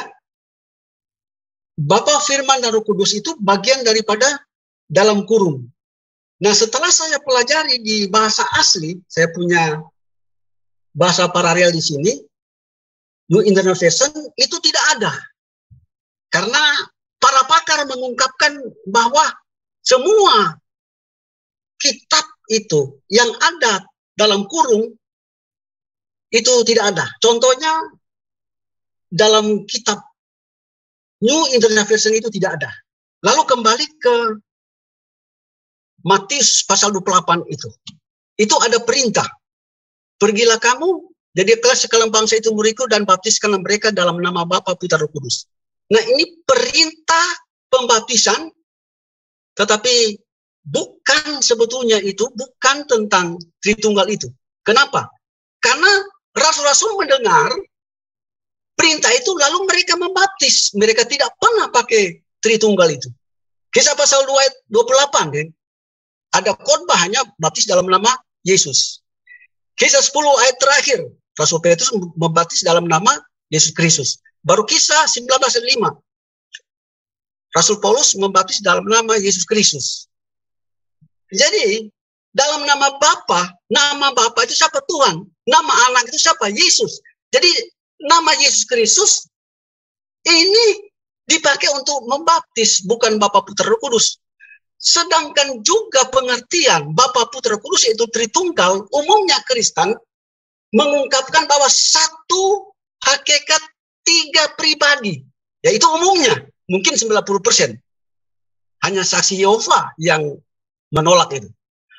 Bapa, Firman, dan Roh Kudus itu bagian daripada dalam kurung. Nah, setelah saya pelajari di bahasa asli, saya punya bahasa paralel di sini, New International Version, itu tidak ada. Karena para pakar mengungkapkan bahwa semua kitab itu yang ada dalam kurung, itu tidak ada. Contohnya, dalam kitab New International Version itu tidak ada. Lalu kembali ke Matius pasal 28 itu. Itu ada perintah. Pergilah kamu, jadilah sekalian bangsa itu muridku dan baptiskanlah mereka dalam nama Bapa, Putra, Roh Kudus. Nah, ini perintah pembaptisan, tetapi bukan sebetulnya itu, bukan tentang Tritunggal itu. Kenapa? Karena rasul-rasul mendengar perintah itu lalu mereka membaptis. Mereka tidak pernah pakai Tritunggal itu. Kisah pasal 2 ayat 28, kan? Ada khotbah hanya baptis dalam nama Yesus. Kisah 10 ayat terakhir, Rasul Petrus membaptis dalam nama Yesus Kristus. Baru kisah 19 ayat 5, Rasul Paulus membaptis dalam nama Yesus Kristus. Jadi, dalam nama Bapa itu siapa? Tuhan. Nama anak itu siapa? Yesus. Jadi, nama Yesus Kristus ini dipakai untuk membaptis, bukan Bapa, Putra, Roh Kudus. Sedangkan juga pengertian Bapa, Putra, Kudus yaitu Tritunggal, umumnya Kristen mengungkapkan bahwa satu hakikat 3 pribadi, yaitu umumnya mungkin 90%. Hanya saksi Yehova yang menolak itu.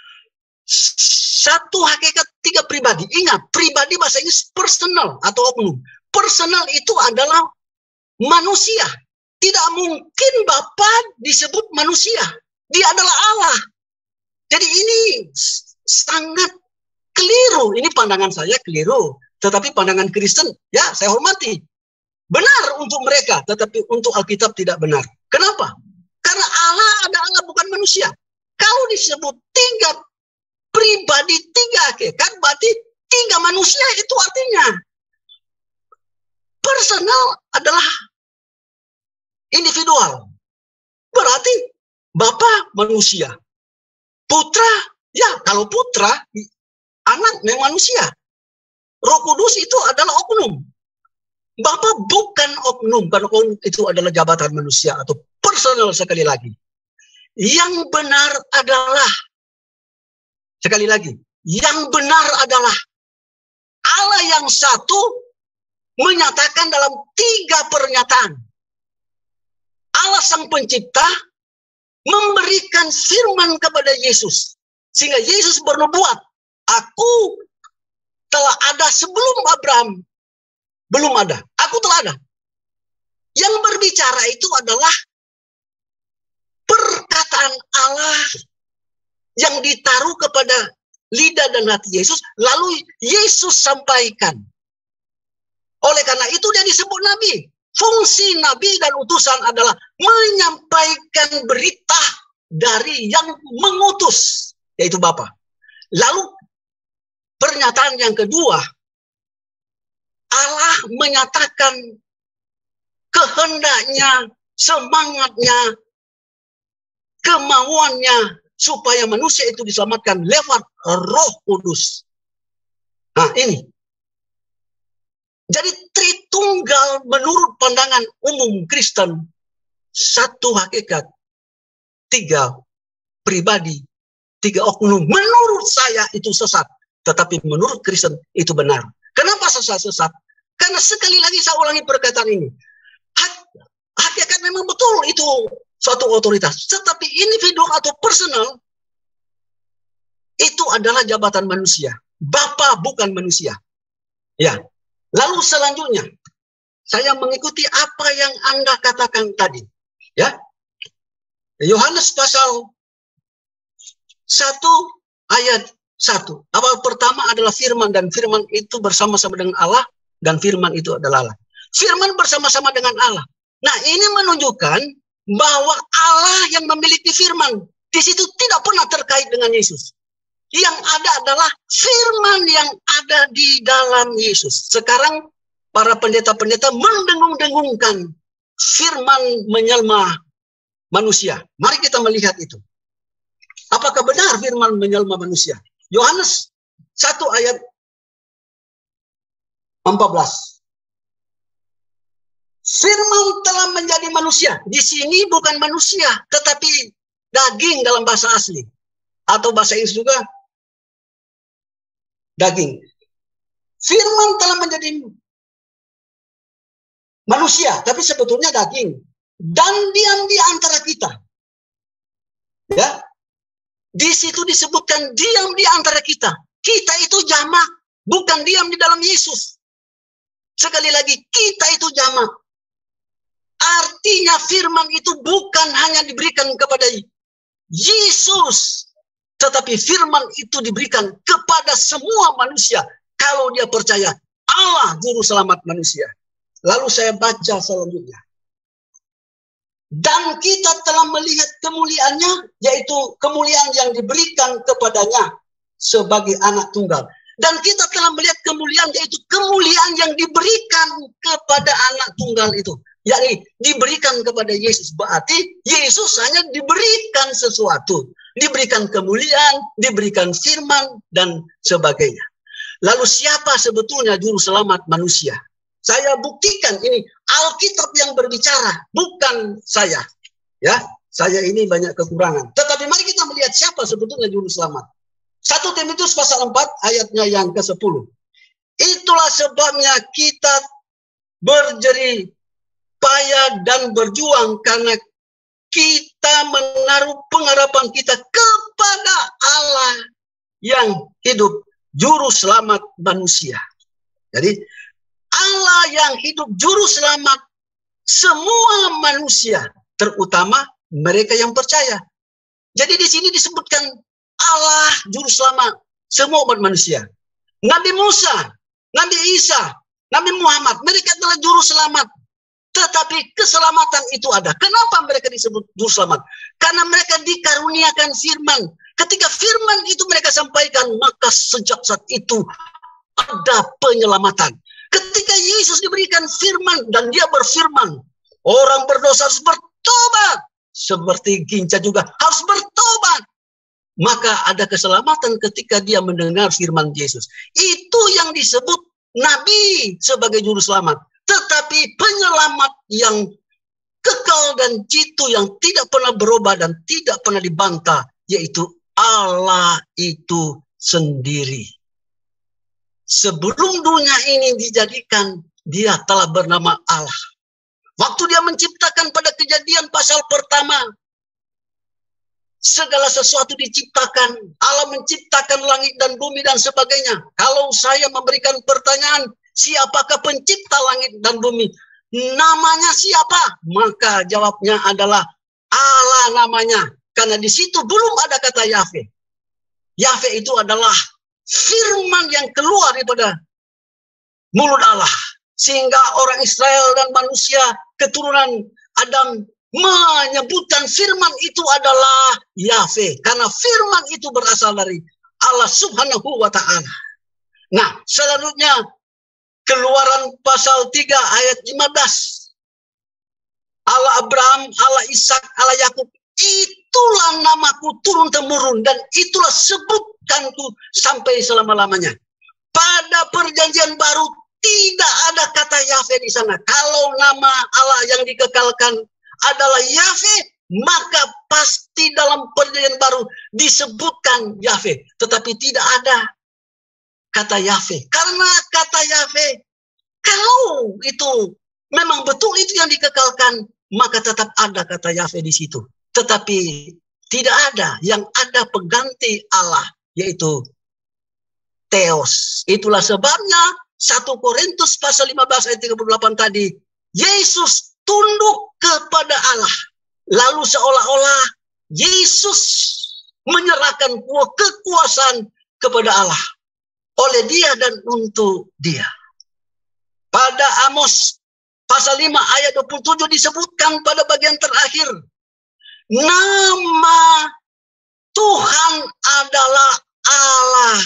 Satu hakikat 3 pribadi. Ingat, pribadi bahasa Inggris personal atau oknum. Personal itu adalah manusia. Tidak mungkin Bapa disebut manusia. Dia adalah Allah. Jadi ini sangat keliru. Ini pandangan saya keliru. Tetapi pandangan Kristen, ya saya hormati. Benar untuk mereka, tetapi untuk Alkitab tidak benar. Kenapa? Karena Allah ada Allah, bukan manusia. Kalau disebut 3 pribadi, 3 hakikat, berarti 3 manusia, itu artinya personal adalah individual. berarti Bapa manusia. Putra, ya kalau putra, anak memang manusia. Roh Kudus itu adalah oknum. Bapa bukan oknum, karena oknum itu adalah jabatan manusia atau personal sekali lagi. Yang benar adalah, sekali lagi, yang benar adalah Allah yang satu menyatakan dalam 3 pernyataan. Allah Sang Pencipta memberikan firman kepada Yesus. Sehingga Yesus bernubuat, aku telah ada sebelum Abraham belum ada. Aku telah ada. Yang berbicara itu adalah perkataan Allah yang ditaruh kepada lidah dan hati Yesus, lalu Yesus sampaikan. Oleh karena itu dia disebut nabi. Fungsi nabi dan utusan adalah menyampaikan berita dari yang mengutus, yaitu Bapa. Lalu pernyataan yang kedua, Allah menyatakan kehendaknya, semangatnya, kemauannya supaya manusia itu diselamatkan lewat Roh Kudus. Nah, ini. Jadi Tritunggal menurut pandangan umum Kristen, satu hakikat, 3 pribadi, 3 oknum. Menurut saya itu sesat, tetapi menurut Kristen itu benar. Kenapa sesat? Karena sekali lagi saya ulangi perkataan ini. Hakikat memang betul itu suatu otoritas, tetapi individu atau personal itu adalah jabatan manusia. Bapa bukan manusia. Ya. Lalu selanjutnya, saya mengikuti apa yang Anda katakan tadi. Ya. Yohanes pasal 1 ayat 1. Awal pertama adalah firman, dan firman itu bersama-sama dengan Allah, dan firman itu adalah Allah. Firman bersama-sama dengan Allah. Nah, ini menunjukkan bahwa Allah yang memiliki firman. Di situ tidak pernah terkait dengan Yesus. Yang ada adalah firman yang ada di dalam Yesus. Sekarang para pendeta-pendeta mendengung-dengungkan firman menyelma manusia. Mari kita melihat itu. Apakah benar firman menyelma manusia? Yohanes 1 ayat 14. Firman telah menjadi manusia. Di sini bukan manusia, tetapi daging dalam bahasa asli. Atau bahasa Inggris juga daging. Firman telah menjadi manusia, tapi sebetulnya daging. Dan diam di antara kita. Ya. Di situ disebutkan diam di antara kita. Kita itu jamak, bukan diam di dalam Yesus. Sekali lagi, kita itu jamak. Artinya firman itu bukan hanya diberikan kepada Yesus, tetapi firman itu diberikan kepada semua manusia kalau dia percaya Allah juru selamat manusia. Lalu saya baca selanjutnya. Dan kita telah melihat kemuliaannya, yaitu kemuliaan yang diberikan kepadanya sebagai anak tunggal. Dan kita telah melihat kemuliaan, yaitu kemuliaan yang diberikan kepada anak tunggal itu. Yakni diberikan kepada Yesus. Berarti Yesus hanya diberikan sesuatu. Diberikan kemuliaan, diberikan firman, dan sebagainya. Lalu siapa sebetulnya juru selamat manusia? Saya buktikan ini Alkitab yang berbicara, bukan saya. Ya, saya ini banyak kekurangan. Tetapi mari kita melihat siapa sebetulnya juru selamat. 1 Timotius pasal 4 ayatnya yang ke-10. Itulah sebabnya kita berjerih payah dan berjuang, karena kita menaruh pengharapan kita kepada Allah yang hidup, juru selamat manusia. Jadi Allah yang hidup, juru selamat semua manusia, terutama mereka yang percaya. Jadi di sini disebutkan Allah juru selamat semua umat manusia. Nabi Musa, Nabi Isa, Nabi Muhammad, mereka adalah juru selamat. Tetapi keselamatan itu ada. Kenapa mereka disebut juru selamat? Karena mereka dikaruniakan firman. Ketika firman itu mereka sampaikan, maka sejak saat itu ada penyelamatan. Ketika Yesus diberikan firman dan dia berfirman, orang berdosa harus bertobat seperti Ginca juga harus bertobat. Maka ada keselamatan ketika dia mendengar firman Yesus. Itu yang disebut Nabi sebagai juru selamat. Tetapi penyelamat yang kekal dan jitu yang tidak pernah berubah dan tidak pernah dibantah, yaitu Allah itu sendiri. Sebelum dunia ini dijadikan, dia telah bernama Allah. Waktu dia menciptakan pada Kejadian pasal pertama, segala sesuatu diciptakan. Allah menciptakan langit dan bumi dan sebagainya. Kalau saya memberikan pertanyaan, siapakah pencipta langit dan bumi? Namanya siapa? Maka jawabnya adalah Allah namanya. Karena di situ belum ada kata Yahweh. Yahweh itu adalah firman yang keluar daripada mulut Allah. Sehingga orang Israel dan manusia keturunan Adam menyebutkan firman itu adalah Yahweh. Karena firman itu berasal dari Allah Subhanahu wa Ta'ala. Nah, selanjutnya Keluaran pasal 3 ayat 15. Allah Abraham, Allah Ishak, Allah Yakub, itulah namaku turun-temurun dan itulah sebutkanku sampai selama-lamanya. Pada perjanjian baru tidak ada kata Yahweh di sana. Kalau nama Allah yang dikekalkan adalah Yahweh, maka pasti dalam perjanjian baru disebutkan Yahweh. Tetapi tidak ada kata Yahweh. Karena kata Yahweh, kalau itu memang betul itu yang dikekalkan, maka tetap ada kata Yahweh di situ. Tetapi tidak ada, yang ada pengganti Allah, yaitu Theos. Itulah sebabnya 1 Korintus pasal 15 ayat 38 tadi, Yesus tunduk kepada Allah. Lalu seolah-olah Yesus menyerahkan kekuasaan kepada Allah. Oleh dia dan untuk dia. Pada Amos pasal 5 ayat 27 disebutkan pada bagian terakhir. Nama Tuhan adalah Allah.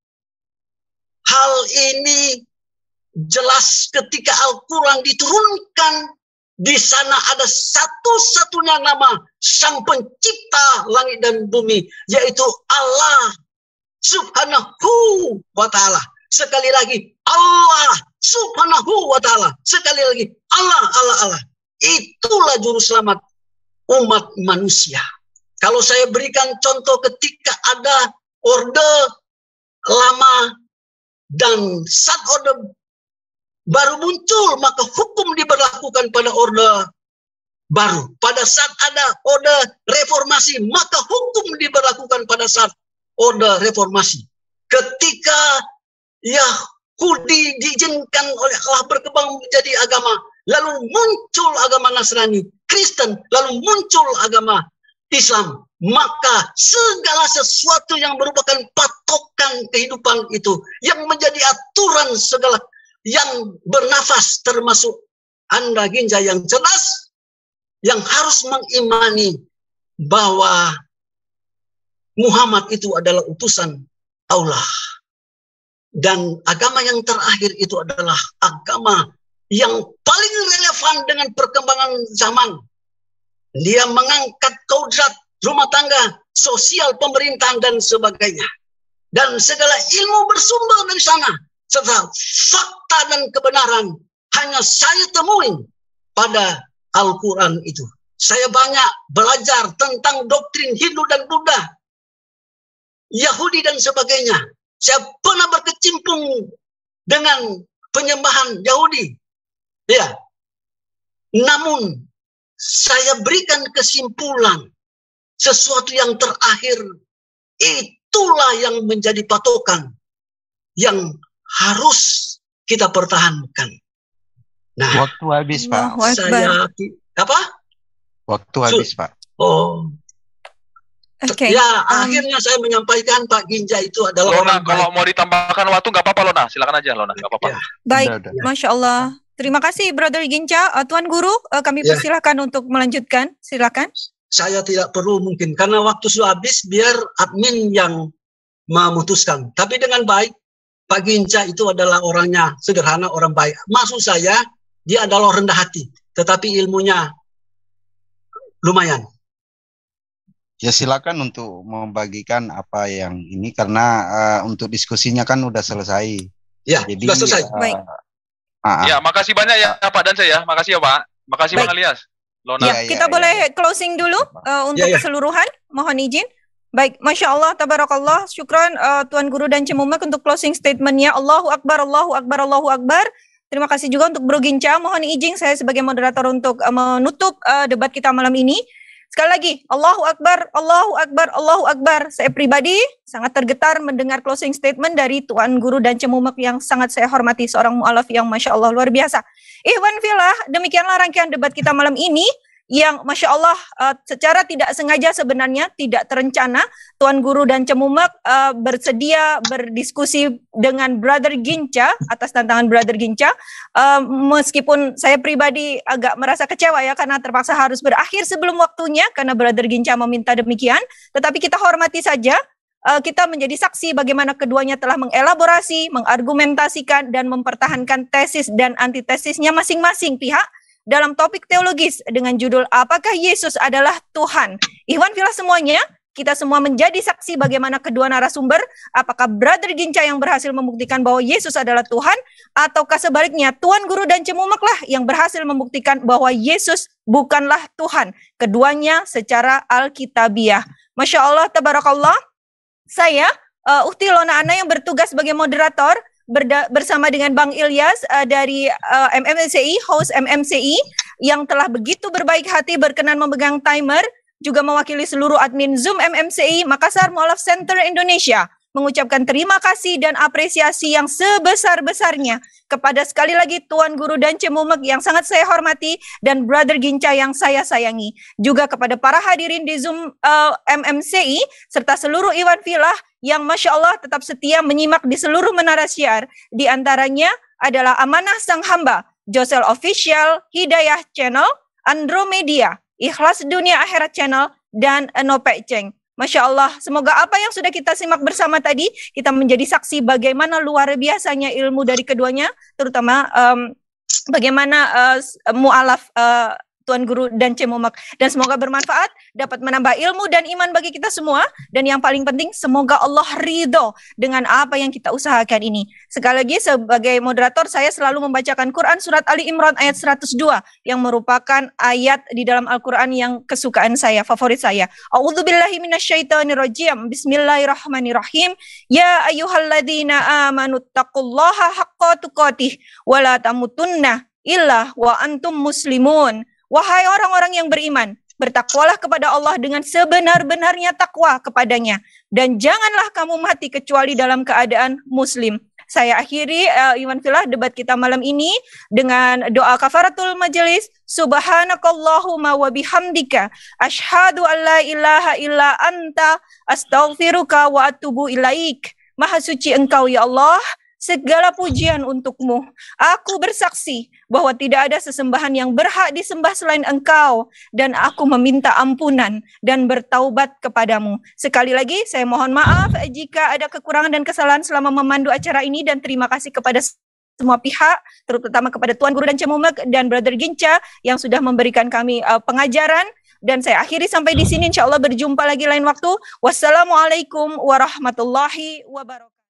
Hal ini jelas ketika Al-Quran diturunkan. Di sana ada satu-satunya nama Sang Pencipta langit dan bumi, yaitu Allah Subhanahu wa Ta'ala. Sekali lagi, Allah Subhanahu wa Ta'ala. Sekali lagi, Allah, Allah, Allah. Itulah juru selamat umat manusia. Kalau saya berikan contoh ketika ada orde lama dan saat orde baru muncul, maka hukum diberlakukan pada orde baru. Pada saat ada orde reformasi, maka hukum diberlakukan pada saat orde reformasi. Ketika Yahudi diizinkan oleh Allah berkembang menjadi agama, lalu muncul agama Nasrani, Kristen, lalu muncul agama Islam, maka segala sesuatu yang merupakan patokan kehidupan itu, yang menjadi aturan segala yang bernafas, termasuk Anda Ginja yang cerdas, yang harus mengimani bahwa Muhammad itu adalah utusan Allah. Dan agama yang terakhir itu adalah agama yang paling relevan dengan perkembangan zaman. Dia mengangkat kodrat rumah tangga, sosial, pemerintahan, dan sebagainya. Dan segala ilmu bersumber dari sana. Serta fakta dan kebenaran hanya saya temui pada Al-Quran itu. Saya banyak belajar tentang doktrin Hindu dan Buddha, Yahudi dan sebagainya. Saya pernah berkecimpung dengan penyembahan Yahudi. Ya. Namun saya berikan kesimpulan sesuatu yang terakhir, itulah yang menjadi patokan yang harus kita pertahankan. Nah, waktu habis, Pak. Saya apa? Waktu habis, Pak. Oh. Okay. Ya, akhirnya saya menyampaikan Pak Ginja itu adalah Lona, kalau mau ditambahkan waktu nggak apa-apa, Lona. Silakan aja, Lona. Nggak apa-apa. Ya. Baik, Udah. Masya Allah. Terima kasih, Brother Ginca. Tuan Guru, kami Ya. persilahkan untuk melanjutkan. Silakan. Saya tidak perlu mungkin, karena waktu sudah habis, biar admin yang memutuskan. Tapi dengan baik, Pak Ginca itu adalah orangnya sederhana, orang baik. Maksud saya, dia adalah rendah hati, tetapi ilmunya lumayan. Ya silakan untuk membagikan apa yang ini karena untuk diskusinya kan udah selesai. Ya, Jadi sudah selesai. Baik. Ya, makasih banyak ya Pak Dansa ya. Makasih ya Pak. Makasih Baik. Bang Alias. Lona. Ya, kita boleh closing dulu untuk Ya. keseluruhan. Mohon izin. Baik, Masya Allah, Tabarakallah. Syukran Tuan Guru dan Cemumek untuk closing statementnya. Allahu Akbar, Allahu Akbar, Allahu Akbar. Terima kasih juga untuk Bro Ginca. Mohon izin saya sebagai moderator untuk menutup debat kita malam ini. Sekali lagi, Allahu Akbar, Allahu Akbar, Allahu Akbar. Saya pribadi sangat tergetar mendengar closing statement dari Tuan Guru dan Cemumek yang sangat saya hormati, seorang mu'alaf yang Masya Allah luar biasa. Ikhwan fillah, demikianlah rangkaian debat kita malam ini yang Masya Allah secara tidak sengaja sebenarnya tidak terencana Tuan Guru dan Cemumek bersedia berdiskusi dengan Brother Ginca atas tantangan Brother Ginca. Meskipun saya pribadi agak merasa kecewa ya karena terpaksa harus berakhir sebelum waktunya karena Brother Ginca meminta demikian, tetapi kita hormati saja. Kita menjadi saksi bagaimana keduanya telah mengelaborasi, mengargumentasikan dan mempertahankan tesis dan antitesisnya masing-masing pihak dalam topik teologis dengan judul Apakah Yesus adalah Tuhan? Ikhwan fillah semuanya, kita semua menjadi saksi bagaimana kedua narasumber, apakah Brother Ginca yang berhasil membuktikan bahwa Yesus adalah Tuhan, ataukah sebaliknya Tuan Guru dan Cemumek lah yang berhasil membuktikan bahwa Yesus bukanlah Tuhan. Keduanya secara alkitabiah. Masya Allah, tabarakallah. Saya, Ukhti Lona Ana yang bertugas sebagai moderator, bersama dengan Bang Ilyas dari MMCI, host MMCI yang telah begitu berbaik hati berkenan memegang timer, juga mewakili seluruh admin Zoom MMCI Makassar Mu'alaf Center Indonesia, mengucapkan terima kasih dan apresiasi yang sebesar-besarnya kepada sekali lagi Tuan Guru dan Cemumek yang sangat saya hormati dan Brother Ginca yang saya sayangi, juga kepada para hadirin di Zoom MMCI serta seluruh Iwan Filah yang Masya Allah tetap setia menyimak di seluruh menara syiar. Di antaranya adalah Amanah Sang Hamba, Josel Official, Hidayah Channel, Andromedia, Ikhlas Dunia Akhirat Channel, dan Nopek Ceng. Masya Allah, semoga apa yang sudah kita simak bersama tadi, kita menjadi saksi bagaimana luar biasanya ilmu dari keduanya, terutama bagaimana mu'alaf Tuan Guru dan Cemumek, dan semoga bermanfaat, dapat menambah ilmu dan iman bagi kita semua, dan yang paling penting semoga Allah ridho dengan apa yang kita usahakan ini. Sekali lagi sebagai moderator saya selalu membacakan Quran surat Ali Imran ayat 102 yang merupakan ayat di dalam Al-Quran yang kesukaan saya, favorit saya. A'udzubillahi minasyaitonirrajim. Bismillahirrahmanirrahim. Ya ayyuhalladzina amanu taqullaha haqqa tuqatih wa la tamutunna illa wa antum muslimun. Wahai orang-orang yang beriman, bertakwalah kepada Allah dengan sebenar-benarnya takwa kepadanya. Dan janganlah kamu mati kecuali dalam keadaan muslim. Saya akhiri Iwan Filah debat kita malam ini dengan doa kafaratul majelis. Subhanakallahumma wa bihamdika asyhadu an la ilaha illa anta astaghfiruka wa atubu ilaik. Maha suci Engkau ya Allah, segala pujian untukmu. Aku bersaksi bahwa tidak ada sesembahan yang berhak disembah selain Engkau, dan aku meminta ampunan dan bertaubat kepadamu. Sekali lagi saya mohon maaf jika ada kekurangan dan kesalahan selama memandu acara ini, dan terima kasih kepada semua pihak, terutama kepada Tuan Guru dan Cemumek dan Brother Ginca yang sudah memberikan kami pengajaran. Dan saya akhiri sampai di sini, insya Allah berjumpa lagi lain waktu. Wassalamualaikum warahmatullahi wabarakatuh.